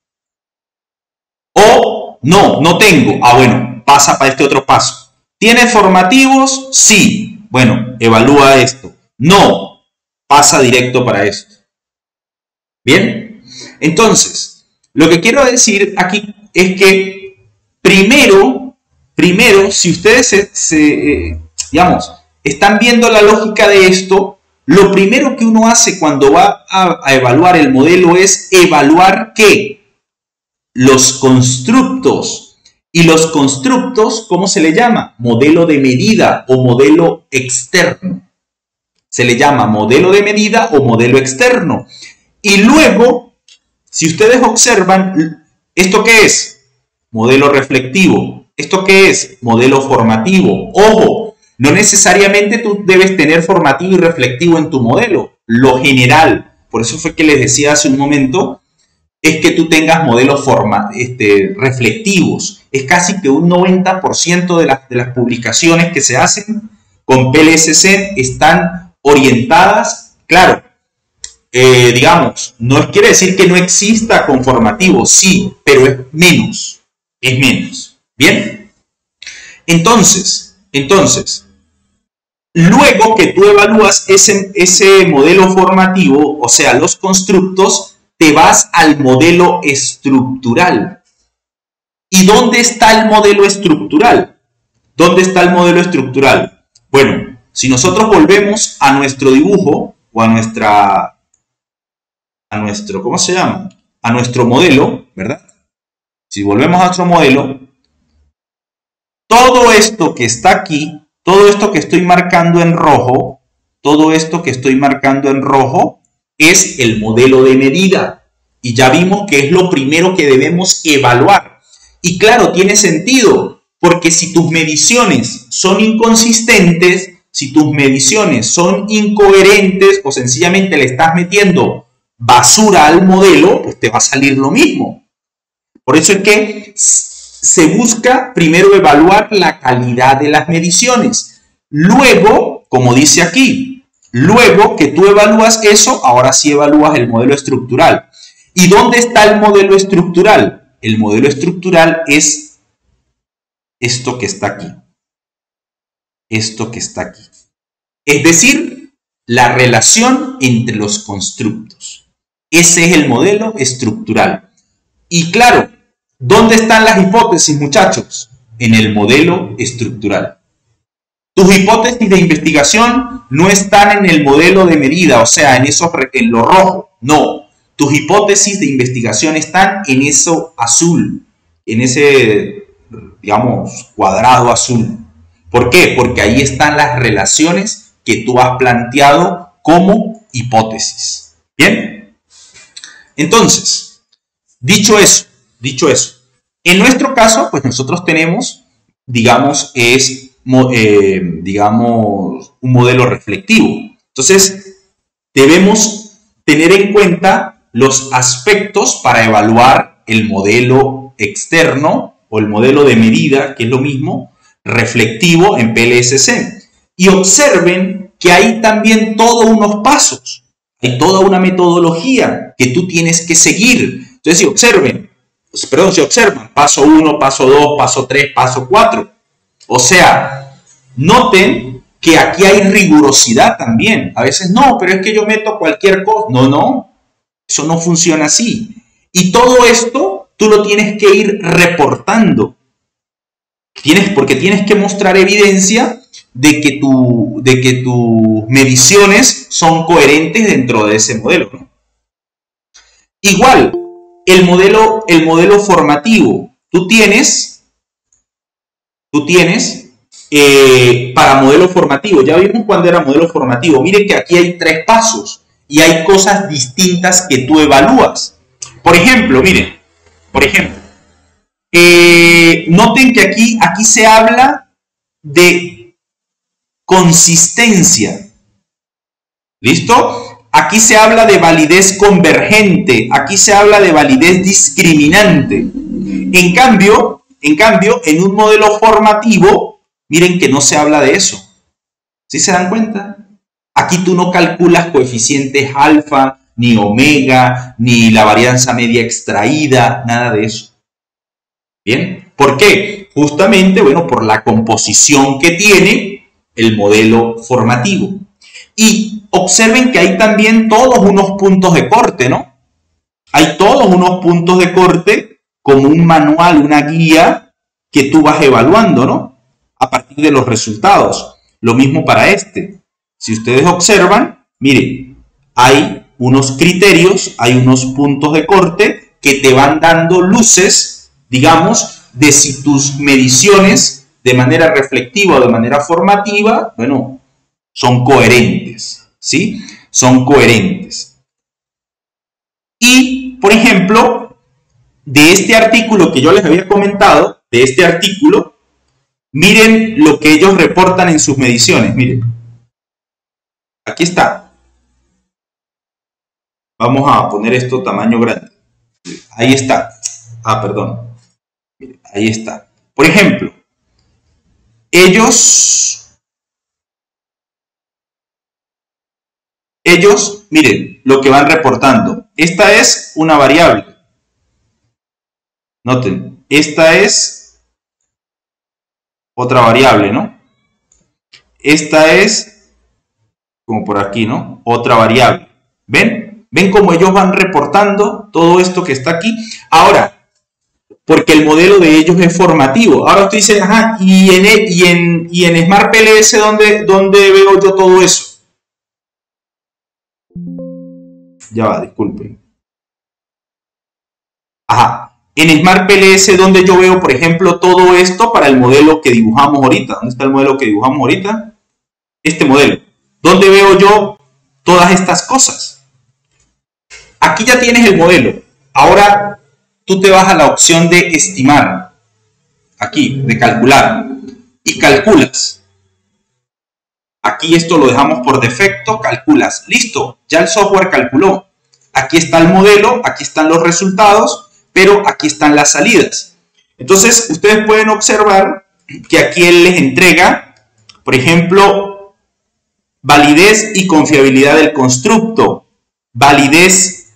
O, no tengo. Ah, bueno, pasa para este otro paso. ¿Tienes formativos? Sí. Bueno, evalúa esto. No, pasa directo para esto. ¿Bien? Entonces, lo que quiero decir aquí es que primero, si ustedes digamos, están viendo la lógica de esto, lo primero que uno hace cuando va a evaluar el modelo es evaluar ¿qué? Los constructos. Y los constructos, ¿cómo se le llama? Modelo de medida o modelo externo. Se le llama modelo de medida o modelo externo. Y luego, si ustedes observan, ¿esto qué es? Modelo reflectivo. ¿Esto qué es? Modelo formativo. Ojo, no necesariamente tú debes tener formativo y reflectivo en tu modelo. Lo general, por eso fue que les decía hace un momento, es que tú tengas modelos reflectivos. Es casi que un 90% de las publicaciones que se hacen con PLSC están orientadas, claro, digamos, no quiere decir que no exista conformativo, sí, pero es menos, ¿bien? Entonces, luego que tú evalúas ese modelo formativo, o sea, los constructos, te vas al modelo estructural. ¿Y dónde está el modelo estructural? ¿Dónde está el modelo estructural? Bueno, si nosotros volvemos a nuestro dibujo o a nuestro, ¿cómo se llama? A nuestro modelo, ¿verdad? Si volvemos a nuestro modelo, todo esto que está aquí, todo esto que estoy marcando en rojo, es el modelo de medida. Y ya vimos que es lo primero que debemos evaluar. Y claro, tiene sentido, porque si tus mediciones son inconsistentes, si tus mediciones son incoherentes o sencillamente le estás metiendo basura al modelo, pues te va a salir lo mismo. Por eso es que se busca primero evaluar la calidad de las mediciones. Luego, como dice aquí, luego que tú evalúas eso, ahora sí evalúas el modelo estructural. ¿Y dónde está el modelo estructural? El modelo estructural es esto que está aquí. Esto que está aquí. Es decir, la relación entre los constructos. Ese es el modelo estructural. Y claro, ¿dónde están las hipótesis, muchachos? En el modelo estructural. Tus hipótesis de investigación no están en el modelo de medida, o sea, en lo rojo. No. Tus hipótesis de investigación están en eso azul, en ese, digamos, cuadrado azul. ¿Por qué? Porque ahí están las relaciones que tú has planteado como hipótesis. ¿Bien? Entonces, dicho eso, en nuestro caso, pues nosotros tenemos, digamos, un modelo reflectivo. Entonces, debemos tener en cuenta los aspectos para evaluar el modelo externo o el modelo de medida, que es lo mismo, reflectivo en PLSC. Y observen que hay también todos unos pasos, hay toda una metodología que tú tienes que seguir. Entonces, si observan, paso 1, paso 2, paso 3, paso 4. O sea, noten que aquí hay rigurosidad también. A veces, no, pero es que yo meto cualquier cosa. No. Eso no funciona así. Y todo esto tú lo tienes que ir reportando. Porque tienes que mostrar evidencia de que tus mediciones son coherentes dentro de ese modelo, ¿no? Igual, el modelo formativo. Tú tienes para modelo formativo. Ya vimos cuando era modelo formativo. Miren que aquí hay 3 pasos. Y hay cosas distintas que tú evalúas. Por ejemplo, miren. Noten que aquí se habla de consistencia. ¿Listo? Aquí se habla de validez convergente. Aquí se habla de validez discriminante. En cambio, en un modelo formativo, miren que no se habla de eso. ¿Sí se dan cuenta? Aquí tú no calculas coeficientes alfa, ni omega, ni la varianza media extraída, nada de eso. ¿Bien? ¿Por qué? Justamente, bueno, por la composición que tiene el modelo formativo. Y observen que hay también todos unos puntos de corte, ¿no? Hay todos unos puntos de corte como un manual, una guía que tú vas evaluando, ¿no? A partir de los resultados. Lo mismo para este. Si ustedes observan, miren, hay unos criterios, hay unos puntos de corte que te van dando luces, digamos, de si tus mediciones de manera reflectiva o de manera formativa, bueno, son coherentes, ¿sí? Son coherentes. Y, por ejemplo, de este artículo que yo les había comentado, de este artículo, miren lo que ellos reportan en sus mediciones, miren. Aquí está. Vamos a poner esto tamaño grande. Ahí está. Ah, perdón. Miren, ahí está. Por ejemplo, ellos, miren lo que van reportando. Esta es una variable. Noten, esta es otra variable, ¿no? Esta es, como por aquí, ¿no? Otra variable. ¿Ven? ¿Ven cómo ellos van reportando todo esto que está aquí? Ahora, porque el modelo de ellos es formativo. Ahora usted dice, ajá, ¿y en Smart PLS dónde veo yo todo eso? Ya va, disculpen. Ajá. En Smart PLS, donde yo veo, por ejemplo, todo esto para el modelo que dibujamos ahorita. ¿Dónde está el modelo que dibujamos ahorita? Este modelo. ¿Dónde veo yo todas estas cosas? Aquí ya tienes el modelo. Ahora tú te vas a la opción de estimar. Aquí, de calcular. Y calculas. Aquí esto lo dejamos por defecto. Calculas. Listo. Ya el software calculó. Aquí está el modelo. Aquí están los resultados. Pero aquí están las salidas. Entonces, ustedes pueden observar que aquí él les entrega, por ejemplo, validez y confiabilidad del constructo, validez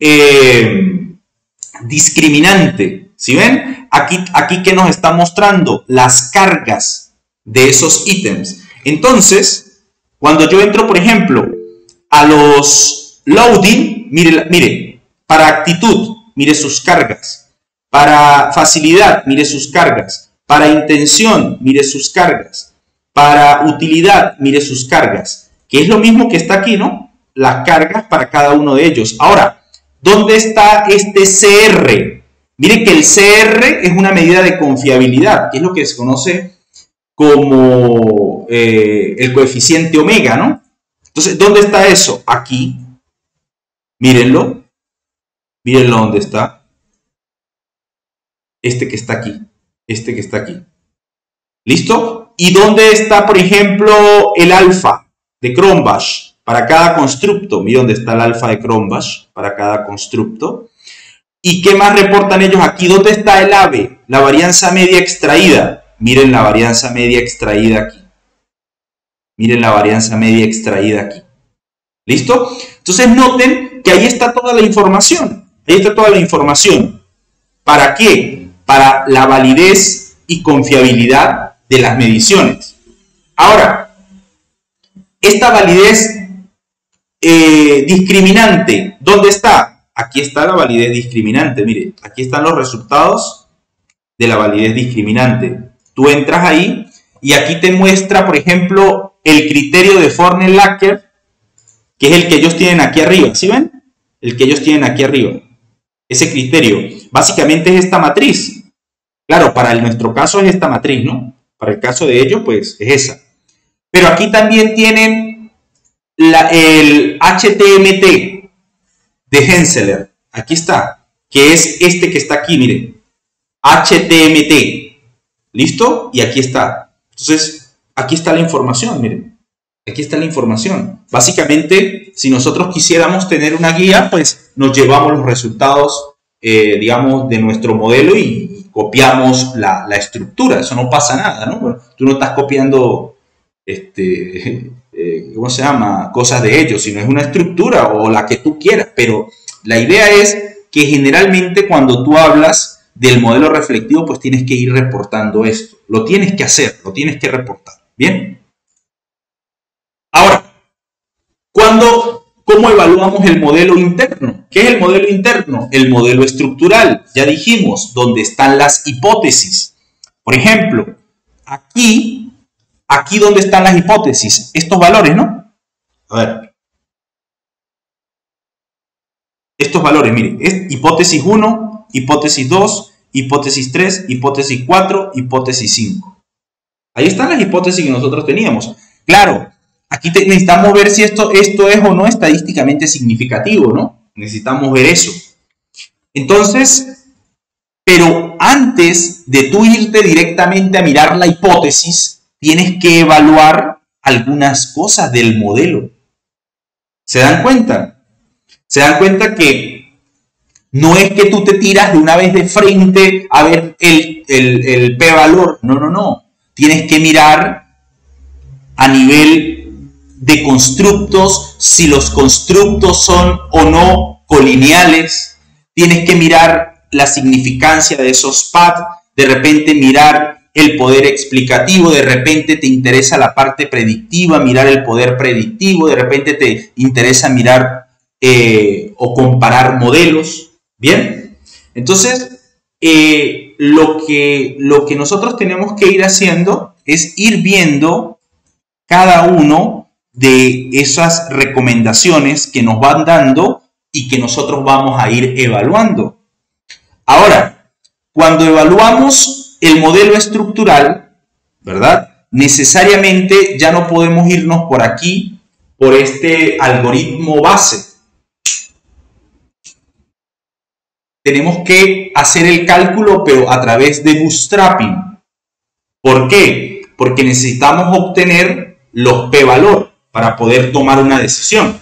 discriminante. ¿Sí ven? Aquí que nos está mostrando las cargas de esos ítems. Entonces, cuando yo entro, por ejemplo, a los loading, mire, para actitud, mire sus cargas. Para facilidad, mire sus cargas. Para intención, mire sus cargas. Para utilidad, mire sus cargas. Que es lo mismo que está aquí, ¿no? Las cargas para cada uno de ellos. Ahora, ¿dónde está este CR? Mire que el CR es una medida de confiabilidad, que es lo que se conoce como el coeficiente omega, ¿no? Entonces, ¿dónde está eso? Aquí. Mírenlo. Mírenlo dónde está. Este que está aquí. Este que está aquí. ¿Listo? ¿Y dónde está, por ejemplo, el alfa de Cronbach para cada constructo? Miren dónde está el alfa de Cronbach para cada constructo. ¿Y qué más reportan ellos aquí? ¿Dónde está el AVE? La varianza media extraída. Miren la varianza media extraída aquí. Miren la varianza media extraída aquí. ¿Listo? Entonces noten que ahí está toda la información. Ahí está toda la información. ¿Para qué? Para la validez y confiabilidad de las mediciones. Ahora, esta validez discriminante, ¿dónde está? Aquí está la validez discriminante. Mire, aquí están los resultados de la validez discriminante. Tú entras ahí y aquí te muestra, por ejemplo, el criterio de Forney-Lacker, que es el que ellos tienen aquí arriba. ¿Sí ven? El que ellos tienen aquí arriba. Ese criterio. Básicamente es esta matriz. Claro, para nuestro caso es esta matriz, ¿no? Para el caso de ellos, pues es esa. Pero aquí también tienen el HTMT de Henseler. Aquí está. Que es este que está aquí, miren. HTMT. ¿Listo? Y aquí está. Entonces, aquí está la información, miren. Aquí está la información. Básicamente, si nosotros quisiéramos tener una guía, pues nos llevamos los resultados, digamos, de nuestro modelo y copiamos la estructura. Eso no pasa nada, ¿no? Bueno, tú no estás copiando, ¿cómo se llama? Cosas de ellos, sino es una estructura o la que tú quieras. Pero la idea es que generalmente cuando tú hablas del modelo reflectivo, pues tienes que ir reportando esto. Lo tienes que hacer, lo tienes que reportar. ¿Bien? Ahora, ¿cómo evaluamos el modelo interno? ¿Qué es el modelo interno? El modelo estructural, ya dijimos, donde están las hipótesis. Por ejemplo, aquí donde están las hipótesis, estos valores, ¿no? A ver. Estos valores, miren, es hipótesis 1, hipótesis 2, hipótesis 3, hipótesis 4, hipótesis 5. Ahí están las hipótesis que nosotros teníamos. Claro, aquí necesitamos ver si esto es o no estadísticamente significativo, ¿no? Necesitamos ver eso. Entonces, pero antes de tú irte directamente a mirar la hipótesis, tienes que evaluar algunas cosas del modelo. ¿Se dan cuenta? Se dan cuenta que no es que tú te tiras de una vez de frente a ver el p-valor. No, no, no. Tienes que mirar a nivel de constructos, si los constructos son o no colineales. Tienes que mirar la significancia de esos paths, de repente mirar el poder explicativo, de repente te interesa la parte predictiva, mirar el poder predictivo, de repente te interesa mirar o comparar modelos. ¿Bien? Entonces, lo que nosotros tenemos que ir haciendo es ir viendo cada uno de esas recomendaciones que nos van dando y que nosotros vamos a ir evaluando. Ahora, cuando evaluamos el modelo estructural, ¿verdad? Necesariamente ya no podemos irnos por aquí, por este algoritmo base. Tenemos que hacer el cálculo, pero a través de bootstrapping. ¿Por qué? Porque necesitamos obtener los p-valor para poder tomar una decisión.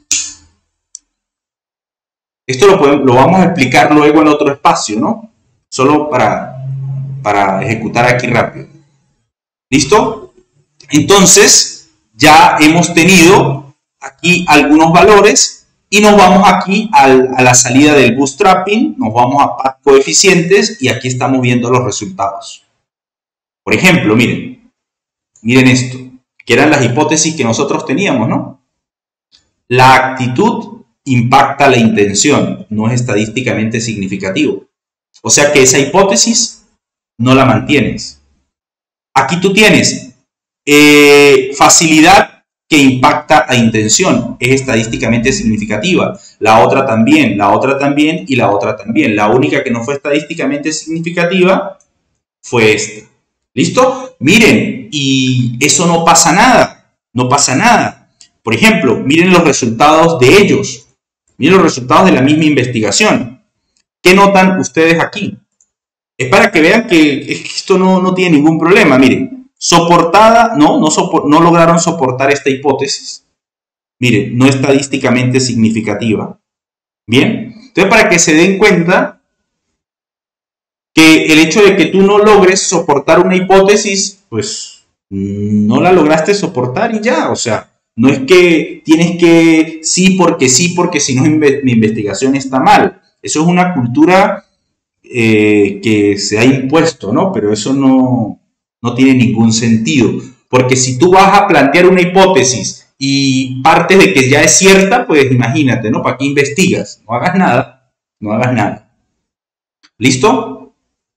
Esto lo vamos a explicar luego en otro espacio, ¿no? Solo para ejecutar aquí rápido. ¿Listo? Entonces, ya hemos tenido aquí algunos valores y nos vamos aquí a la salida del bootstrapping, nos vamos a path coeficientes y aquí estamos viendo los resultados. Por ejemplo, miren esto, que eran las hipótesis que nosotros teníamos, ¿no? La actitud impacta la intención, no es estadísticamente significativo. O sea que esa hipótesis no la mantienes. Aquí tú tienes facilidad que impacta a intención, es estadísticamente significativa. La otra también, la otra también y la otra también. La única que no fue estadísticamente significativa fue esta. ¿Listo? Miren, y eso no pasa nada, no pasa nada. Por ejemplo, miren los resultados de ellos. Miren los resultados de la misma investigación. ¿Qué notan ustedes aquí? Es para que vean que esto no tiene ningún problema. Miren, soportada, no lograron soportar esta hipótesis. Miren, no estadísticamente significativa. Bien, entonces para que se den cuenta que el hecho de que tú no logres soportar una hipótesis, pues no la lograste soportar y ya, o sea, no es que tienes que sí, porque si no mi investigación está mal. Eso es una cultura que se ha impuesto, ¿no? Pero eso no tiene ningún sentido. Porque si tú vas a plantear una hipótesis y partes de que ya es cierta, pues imagínate, ¿no? ¿Para qué investigas? No hagas nada, no hagas nada. ¿Listo?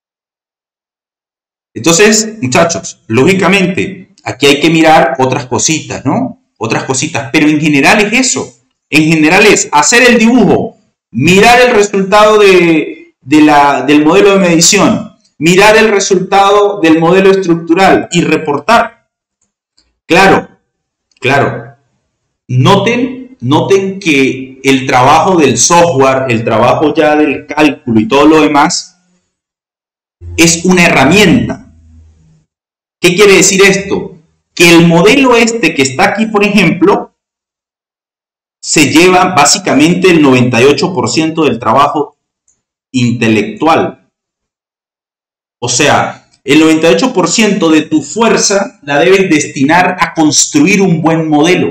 Entonces, muchachos, lógicamente, aquí hay que mirar otras cositas, ¿no? Otras cositas, pero en general es eso. En general es hacer el dibujo, mirar el resultado del modelo de medición, mirar el resultado del modelo estructural y reportar. Claro. Noten que el trabajo del software, el trabajo ya del cálculo y todo lo demás, es una herramienta. ¿Qué quiere decir esto? Que el modelo este que está aquí, por ejemplo, se lleva básicamente el 98% del trabajo intelectual. O sea, el 98% de tu fuerza la debes destinar a construir un buen modelo.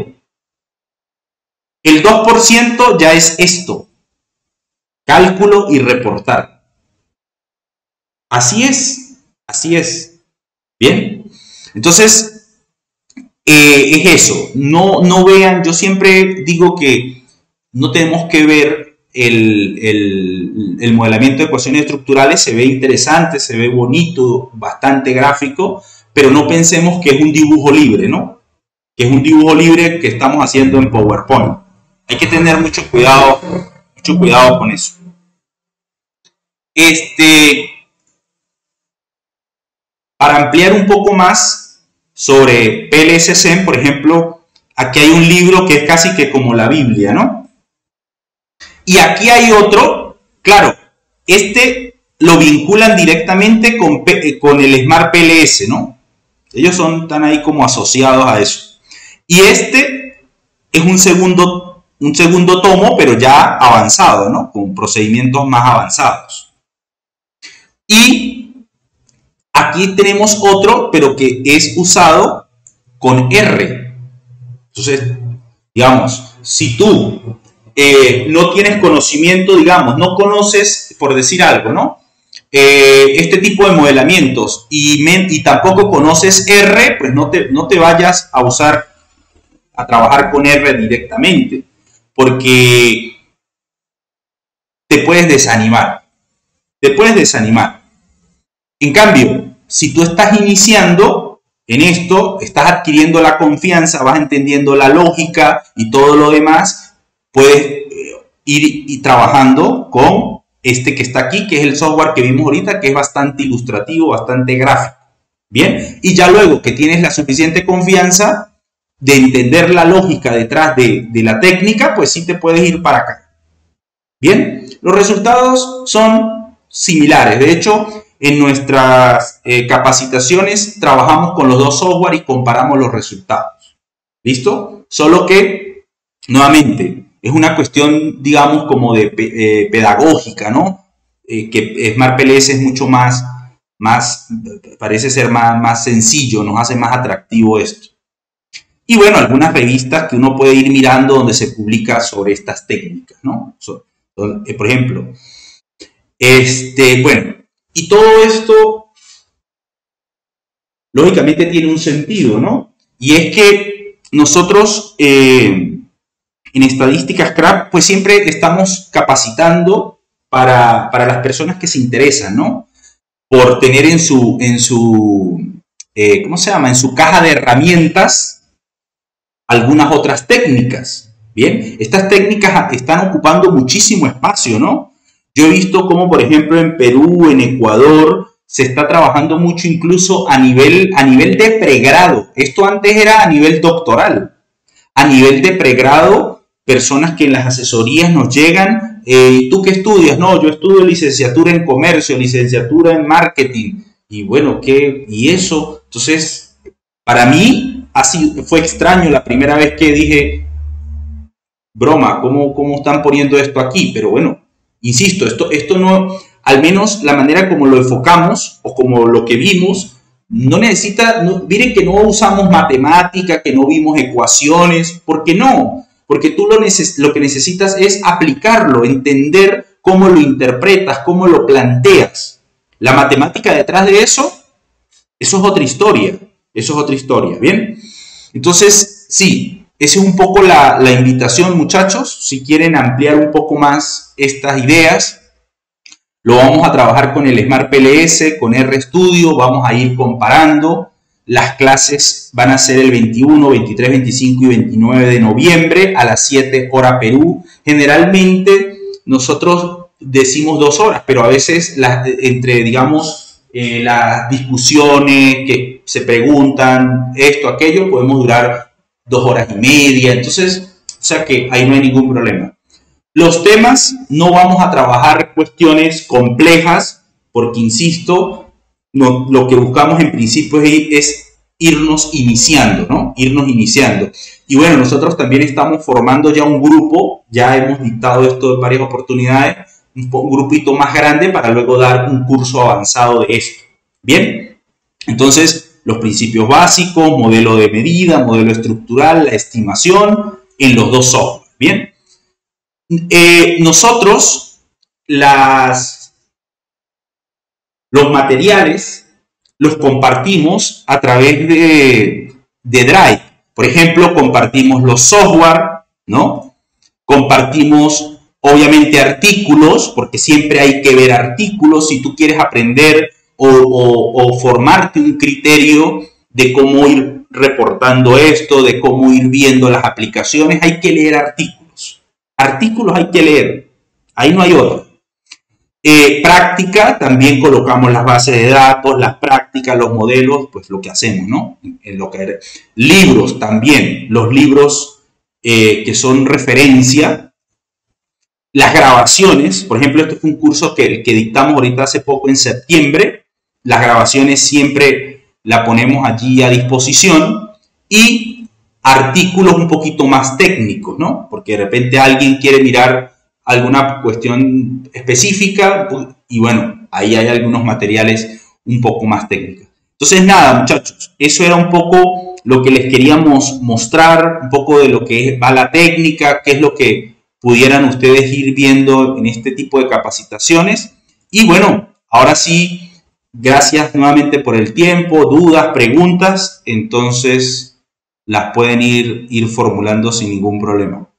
El 2% ya es esto, cálculo y reportar. Así es. Bien, entonces es eso. No vean, yo siempre digo que no tenemos que ver el modelamiento de ecuaciones estructurales. Se ve interesante, se ve bonito, bastante gráfico, pero no pensemos que es un dibujo libre, ¿no? Que es un dibujo libre que estamos haciendo en PowerPoint. Hay que tener mucho cuidado con eso. para ampliar un poco más sobre PLSSEM, por ejemplo, aquí hay un libro que es casi que como la Biblia, ¿no? Y aquí hay otro, claro, este lo vinculan directamente con el Smart PLS, ¿no? Ellos están ahí como asociados a eso. Y este es un segundo tomo, pero ya avanzado, ¿no? Con procedimientos más avanzados. Y aquí tenemos otro, pero que es usado con R. Entonces, digamos, si tú no tienes conocimiento, digamos, no conoces, por decir algo, ¿no? Este tipo de modelamientos y tampoco conoces R, pues no te vayas a trabajar con R directamente, porque te puedes desanimar. En cambio, si tú estás iniciando en esto, estás adquiriendo la confianza, vas entendiendo la lógica y todo lo demás, puedes ir trabajando con este que está aquí, que es el software que vimos ahorita, que es bastante ilustrativo, bastante gráfico. Bien, y ya luego que tienes la suficiente confianza de entender la lógica detrás de la técnica, pues sí te puedes ir para acá. Bien, los resultados son similares. De hecho, en nuestras capacitaciones trabajamos con los dos software y comparamos los resultados. ¿Listo? Solo que, nuevamente, es una cuestión, digamos, como de pedagógica, ¿no? Que Smart PLS es mucho más parece ser más sencillo, nos hace más atractivo esto. Y bueno, algunas revistas que uno puede ir mirando donde se publica sobre estas técnicas, ¿no? Por ejemplo, bueno, y todo esto lógicamente tiene un sentido, ¿no? Y es que nosotros en estadísticas CRAP pues siempre estamos capacitando para las personas que se interesan, ¿no? Por tener en su ¿cómo se llama? En su caja de herramientas algunas otras técnicas. Bien, estas técnicas están ocupando muchísimo espacio, ¿no? Yo he visto cómo, por ejemplo, en Perú, en Ecuador, se está trabajando mucho incluso a nivel de pregrado. Esto antes era a nivel doctoral. A nivel de pregrado, personas que en las asesorías nos llegan, ¿tú qué estudias? No, yo estudio licenciatura en comercio, licenciatura en marketing. Y bueno, ¿qué? ¿Y eso? Entonces, para mí fue extraño la primera vez que dije, broma, ¿cómo están poniendo esto aquí? Pero bueno, insisto, esto no, al menos la manera como lo enfocamos o como lo que vimos, no necesita, miren que no usamos matemática, que no vimos ecuaciones, ¿por qué no? Porque tú lo que necesitas es aplicarlo, entender cómo lo interpretas, cómo lo planteas. La matemática detrás de eso es otra historia, ¿bien? Entonces, sí, esa es un poco la invitación, muchachos. Si quieren ampliar un poco más estas ideas, lo vamos a trabajar con el Smart PLS, con RStudio, vamos a ir comparando. Las clases van a ser el 21, 23, 25 y 29 de noviembre a las 7 hora Perú. Generalmente nosotros decimos 2 horas, pero a veces entre, digamos, las discusiones que se preguntan, esto, aquello, podemos durar 2 horas y media. Entonces, o sea que ahí no hay ningún problema. Los temas, no vamos a trabajar cuestiones complejas, porque insisto, lo que buscamos en principio es irnos iniciando, ¿no? Irnos iniciando. Y bueno, nosotros también estamos formando ya un grupo, ya hemos dictado esto en varias oportunidades, un grupito más grande para luego dar un curso avanzado de esto. Bien, entonces los principios básicos, modelo de medida, modelo estructural, la estimación en los dos software. Bien, nosotros los materiales los compartimos a través de Drive. Por ejemplo, compartimos los software, ¿no? Compartimos, obviamente, artículos, porque siempre hay que ver artículos. Si tú quieres aprender o formarte un criterio de cómo ir reportando esto, de cómo ir viendo las aplicaciones, hay que leer artículos. Artículos hay que leer. Ahí no hay otro. Práctica, también colocamos las bases de datos, las prácticas, los modelos, pues lo que hacemos, ¿no? Libros también, los libros que son referencia, las grabaciones, por ejemplo, este fue un curso que dictamos ahorita hace poco en septiembre, las grabaciones siempre la ponemos allí a disposición, y artículos un poquito más técnicos, ¿no? Porque de repente alguien quiere mirar alguna cuestión específica y bueno, ahí hay algunos materiales un poco más técnicos. Entonces nada, muchachos, eso era un poco lo que les queríamos mostrar, un poco de lo que va la técnica, qué es lo que pudieran ustedes ir viendo en este tipo de capacitaciones. Y bueno, ahora sí, gracias nuevamente por el tiempo, dudas, preguntas, entonces las pueden ir formulando sin ningún problema.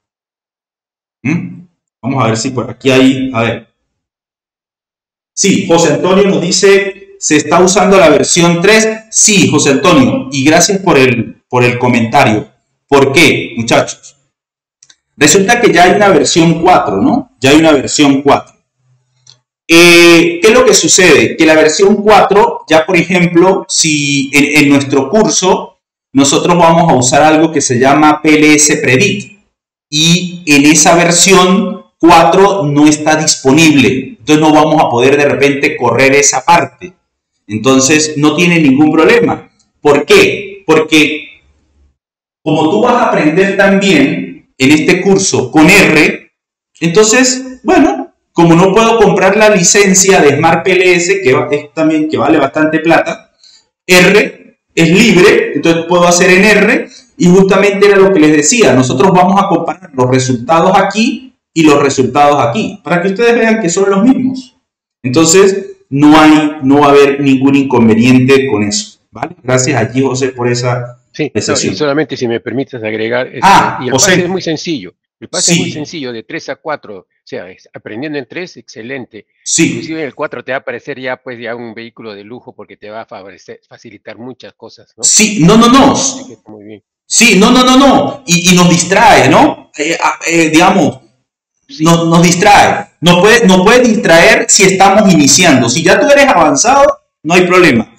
Vamos a ver si por aquí hay, a ver. Sí, José Antonio nos dice, ¿se está usando la versión 3? Sí, José Antonio, y gracias por el comentario. ¿Por qué, muchachos? Resulta que ya hay una versión 4, ¿no? Ya hay una versión 4. ¿Qué es lo que sucede? Que la versión 4, ya por ejemplo, si en nuestro curso nosotros vamos a usar algo que se llama PLS Predict, y en esa versión 4 no está disponible, entonces no vamos a poder de repente correr esa parte. Entonces no tiene ningún problema. ¿Por qué? Porque como tú vas a aprender también en este curso con R, entonces, bueno, como no puedo comprar la licencia de Smart PLS, que vale bastante plata, R es libre, entonces puedo hacer en R, y justamente era lo que les decía, nosotros vamos a comparar los resultados aquí y los resultados aquí, para que ustedes vean que son los mismos. Entonces, no va a haber ningún inconveniente con eso, ¿vale? Gracias allí, José, por esa sesión. Solamente si me permites agregar, y el José, pase es muy sencillo. El pase es muy sencillo, de 3 a 4, o sea, aprendiendo en 3, excelente. Sí. Inclusive en el 4 te va a aparecer ya un vehículo de lujo porque te va a facilitar muchas cosas, ¿no? Sí, no. Muy bien. Sí, no. Y nos distrae, ¿no? Digamos, nos distrae. Nos puede distraer si estamos iniciando. Si ya tú eres avanzado, no hay problema.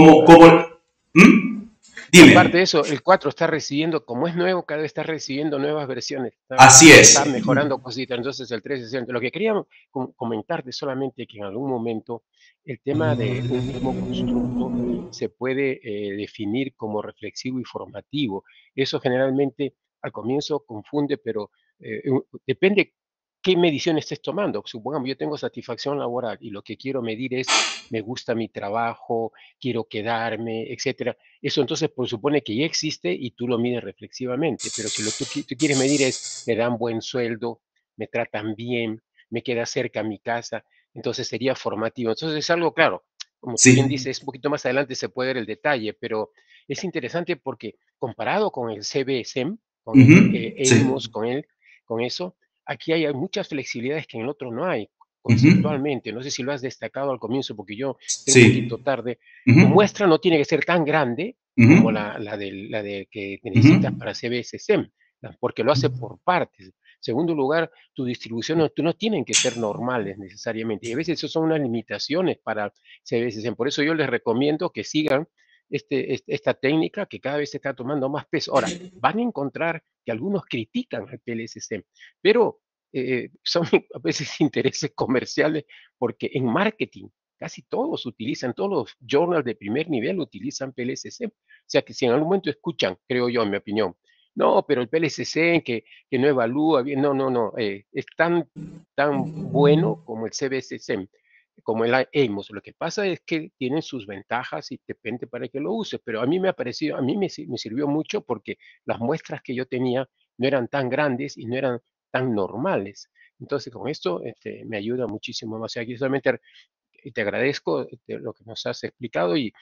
Dime. Aparte de eso, el 4 está recibiendo, como es nuevo, cada vez está recibiendo nuevas versiones. Así es. Está mejorando cositas. Entonces el 3 es lo que quería comentarte solamente que en algún momento el tema de un mismo constructo se puede definir como reflexivo y formativo. Eso generalmente al comienzo confunde, pero depende qué medición estés tomando. Supongamos, yo tengo satisfacción laboral y lo que quiero medir es, me gusta mi trabajo, quiero quedarme, etcétera. Eso entonces supone que ya existe y tú lo mides reflexivamente, pero si lo que tú quieres medir es, me dan buen sueldo, me tratan bien, me queda cerca mi casa, entonces sería formativo. Entonces es algo claro, como tú bien dices, un poquito más adelante se puede ver el detalle, pero es interesante porque comparado con el CBSEM, con el EIMOS, con eso, aquí hay muchas flexibilidades que en el otro no hay, conceptualmente. No sé si lo has destacado al comienzo, porque yo tengo un poquito tarde. Tu muestra no tiene que ser tan grande como la de que necesitas para CBSSEM, porque lo hace por partes. Segundo lugar, tu distribución no tienen que ser normales necesariamente. Y a veces eso son unas limitaciones para CBSSEM. Por eso yo les recomiendo que sigan esta técnica que cada vez se está tomando más peso. Ahora, van a encontrar que algunos critican al PLSSEM, pero son a veces intereses comerciales, porque en marketing casi todos los journals de primer nivel utilizan PLSSEM. O sea que si en algún momento escuchan, creo yo, en mi opinión, no, pero el PLSSEM que no evalúa bien, no, es tan bueno como el CBSSEM, como el EIMOS. Lo que pasa es que tienen sus ventajas y depende para qué lo uses, pero a mí me sirvió mucho porque las muestras que yo tenía no eran tan grandes y no eran tan normales. Entonces, con esto me ayuda muchísimo más. O sea, aquí solamente te agradezco lo que nos has explicado y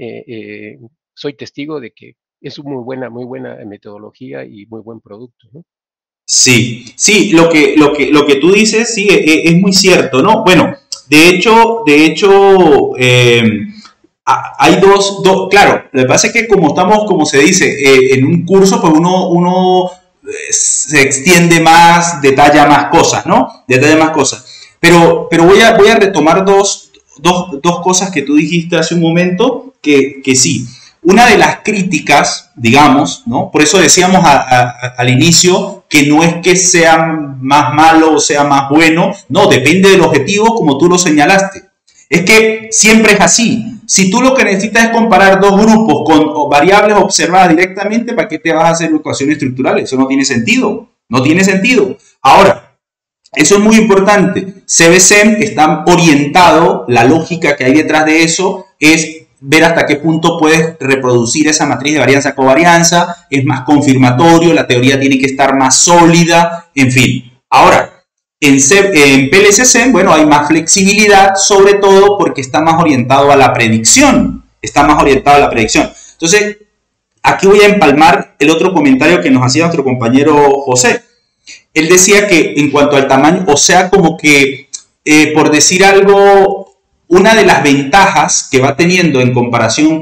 soy testigo de que es muy buena metodología y muy buen producto, ¿no? Sí, lo que tú dices, sí, es muy cierto, ¿no? Bueno, de hecho, hay dos, claro, lo que pasa es que como estamos, como se dice, en un curso, pues uno se extiende más, detalla más cosas, ¿no? Detalla más cosas. pero voy a retomar dos cosas que tú dijiste hace un momento, que sí. Una de las críticas, digamos, ¿no? Por eso decíamos al inicio que no es que sea más malo o sea más bueno, no, depende del objetivo como tú lo señalaste. Es que siempre es así. Si tú lo que necesitas es comparar dos grupos con variables observadas directamente, ¿para qué te vas a hacer ecuaciones estructurales? Eso no tiene sentido. No tiene sentido. Ahora, eso es muy importante. CBSEM está orientado, la lógica que hay detrás de eso es ver hasta qué punto puedes reproducir esa matriz de varianza-covarianza, es más confirmatorio, la teoría tiene que estar más sólida, en fin. Ahora, en PLSSEM, bueno, hay más flexibilidad, sobre todo porque está más orientado a la predicción. Entonces, aquí voy a empalmar el otro comentario que nos hacía nuestro compañero José. Él decía que en cuanto al tamaño, o sea, como que, por decir algo, una de las ventajas que va teniendo en comparación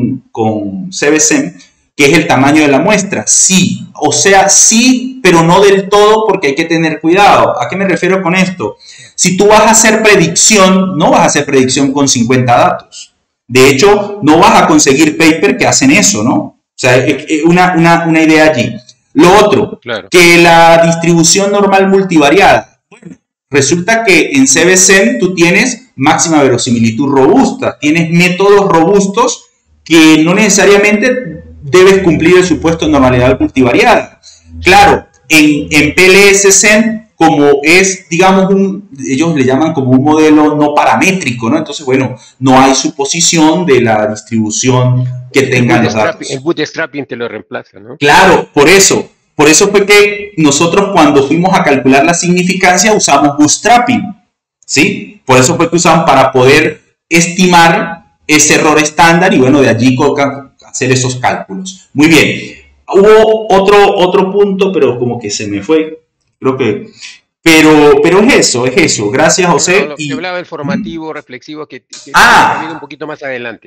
con CBSEM, que es el tamaño de la muestra. Sí, o sea, sí, pero no del todo, porque hay que tener cuidado. ¿A qué me refiero con esto? Si tú vas a hacer predicción, no vas a hacer predicción con 50 datos. De hecho, no vas a conseguir paper que hacen eso, ¿no? O sea, una idea allí. Lo otro, claro, que la distribución normal multivariada. Bueno, resulta que en CBSEM tú tienes máxima verosimilitud robusta, tienes métodos robustos que no necesariamente debes cumplir el supuesto de normalidad multivariada. Claro, en PLSSEM, como es, digamos, ellos le llaman como un modelo no paramétrico, ¿no? Entonces, bueno, no hay suposición de la distribución que tengan los datos. El bootstrapping te lo reemplaza, ¿no? Claro, por eso fue que nosotros cuando fuimos a calcular la significancia usamos bootstrapping, ¿sí? Por eso fue que usamos para poder estimar ese error estándar y bueno, de allí hacer esos cálculos. Muy bien. Hubo otro punto, pero como que se me fue. Creo que... Pero es eso. Gracias, José. No, y hablaba del formativo, reflexivo, que ha habido un poquito más adelante.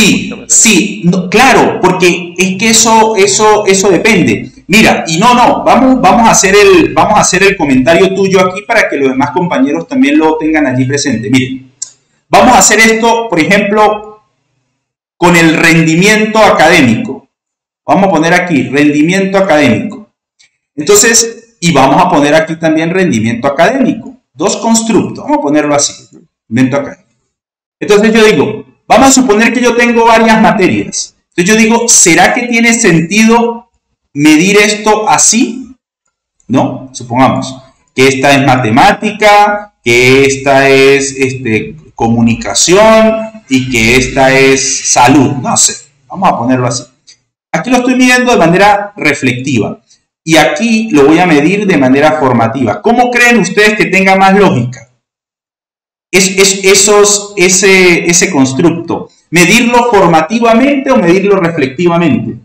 Sí, no, claro, porque es que eso depende. Mira, y vamos a hacer el comentario tuyo aquí para que los demás compañeros también lo tengan allí presente. Miren, vamos a hacer esto, por ejemplo, con el rendimiento académico. Vamos a poner aquí rendimiento académico. Entonces, y vamos a poner aquí también rendimiento académico. Dos constructos, vamos a ponerlo así, rendimiento académico. Entonces yo digo, vamos a suponer que yo tengo varias materias. Entonces yo digo, ¿será que tiene sentido medir esto así? ¿No? Supongamos que esta es matemática, que esta es comunicación y que esta es salud. No sé, vamos a ponerlo así. Aquí lo estoy midiendo de manera reflectiva y aquí lo voy a medir de manera formativa. ¿Cómo creen ustedes que tenga más lógica? Ese constructo, ¿medirlo formativamente o medirlo reflectivamente?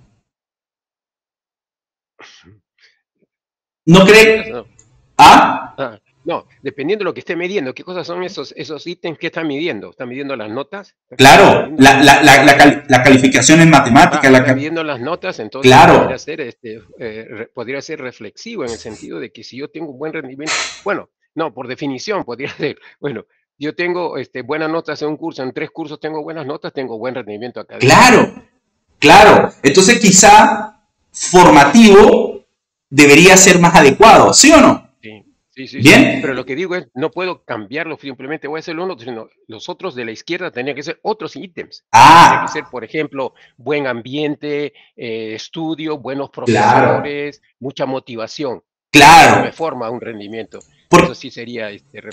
¿No cree? No, dependiendo de lo que esté midiendo, ¿qué cosas son esos ítems que está midiendo? ¿Está midiendo las notas? Claro, la calificación en matemática. Está midiendo las notas, entonces claro, podría ser reflexivo en el sentido de que si yo tengo un buen rendimiento, bueno, no, por definición podría ser, bueno, yo tengo buenas notas en un curso, en 3 cursos tengo buenas notas, tengo buen rendimiento académico. Claro. Entonces quizá formativo debería ser más adecuado, ¿sí o no? Sí. ¿Bien? Pero lo que digo es, no puedo cambiarlo simplemente, voy a hacer uno, sino los otros de la izquierda tenían que ser otros ítems. Tendría que ser, por ejemplo, buen ambiente, estudio, buenos profesores, mucha motivación. Claro. Eso me forma un rendimiento. Eso sí sería...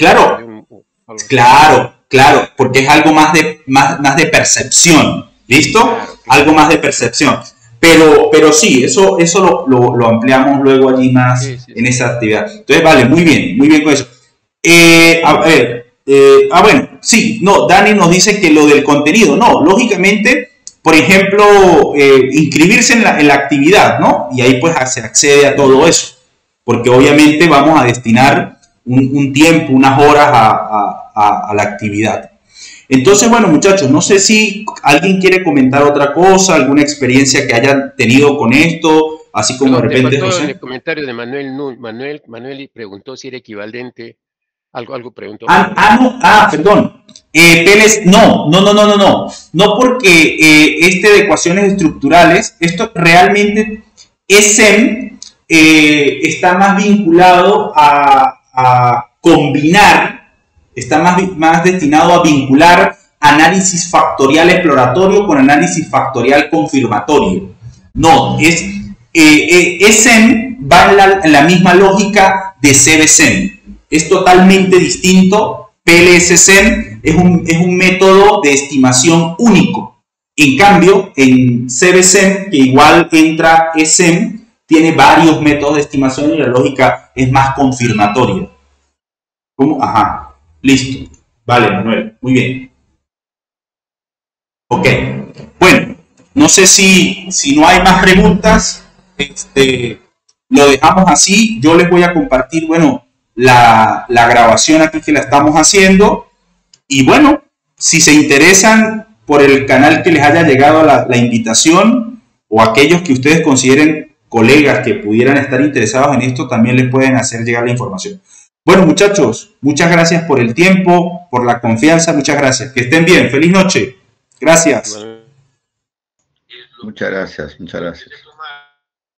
Claro, porque es algo más de percepción, ¿listo? Claro. Algo más de percepción. Pero sí, eso lo ampliamos luego allí más en esa actividad. Entonces, vale, muy bien con eso. Bueno, sí, no, Dani nos dice que lo del contenido, no, lógicamente, por ejemplo, inscribirse en la actividad, ¿no? Y ahí pues se accede a todo eso, porque obviamente vamos a destinar un tiempo, unas horas a la actividad. Entonces, bueno, muchachos, no sé si alguien quiere comentar otra cosa, alguna experiencia que hayan tenido con esto, así como de repente... José. El comentario de Manuel preguntó si era equivalente Algo pregunto. Perdón. No porque este de ecuaciones estructurales, esto realmente ESEM está más vinculado a combinar, está más destinado a vincular análisis factorial exploratorio con análisis factorial confirmatorio. No, ESEM va en la misma lógica de CBSEM. Es totalmente distinto. PLS-SEM es un método de estimación único. En cambio, en CBSEM, que igual entra ESEM, tiene varios métodos de estimación y la lógica es más confirmatoria. ¿Cómo? Ajá, listo. Vale, Manuel, muy bien. Ok, bueno, no sé si no hay más preguntas, lo dejamos así. Yo les voy a compartir, bueno, la grabación aquí que la estamos haciendo. Y bueno, si se interesan por el canal que les haya llegado la invitación, o aquellos que ustedes consideren colegas que pudieran estar interesados en esto, también les pueden hacer llegar la información. Bueno, muchachos, muchas gracias por el tiempo, por la confianza, muchas gracias. Que estén bien, feliz noche. Gracias. Muchas gracias, muchas gracias.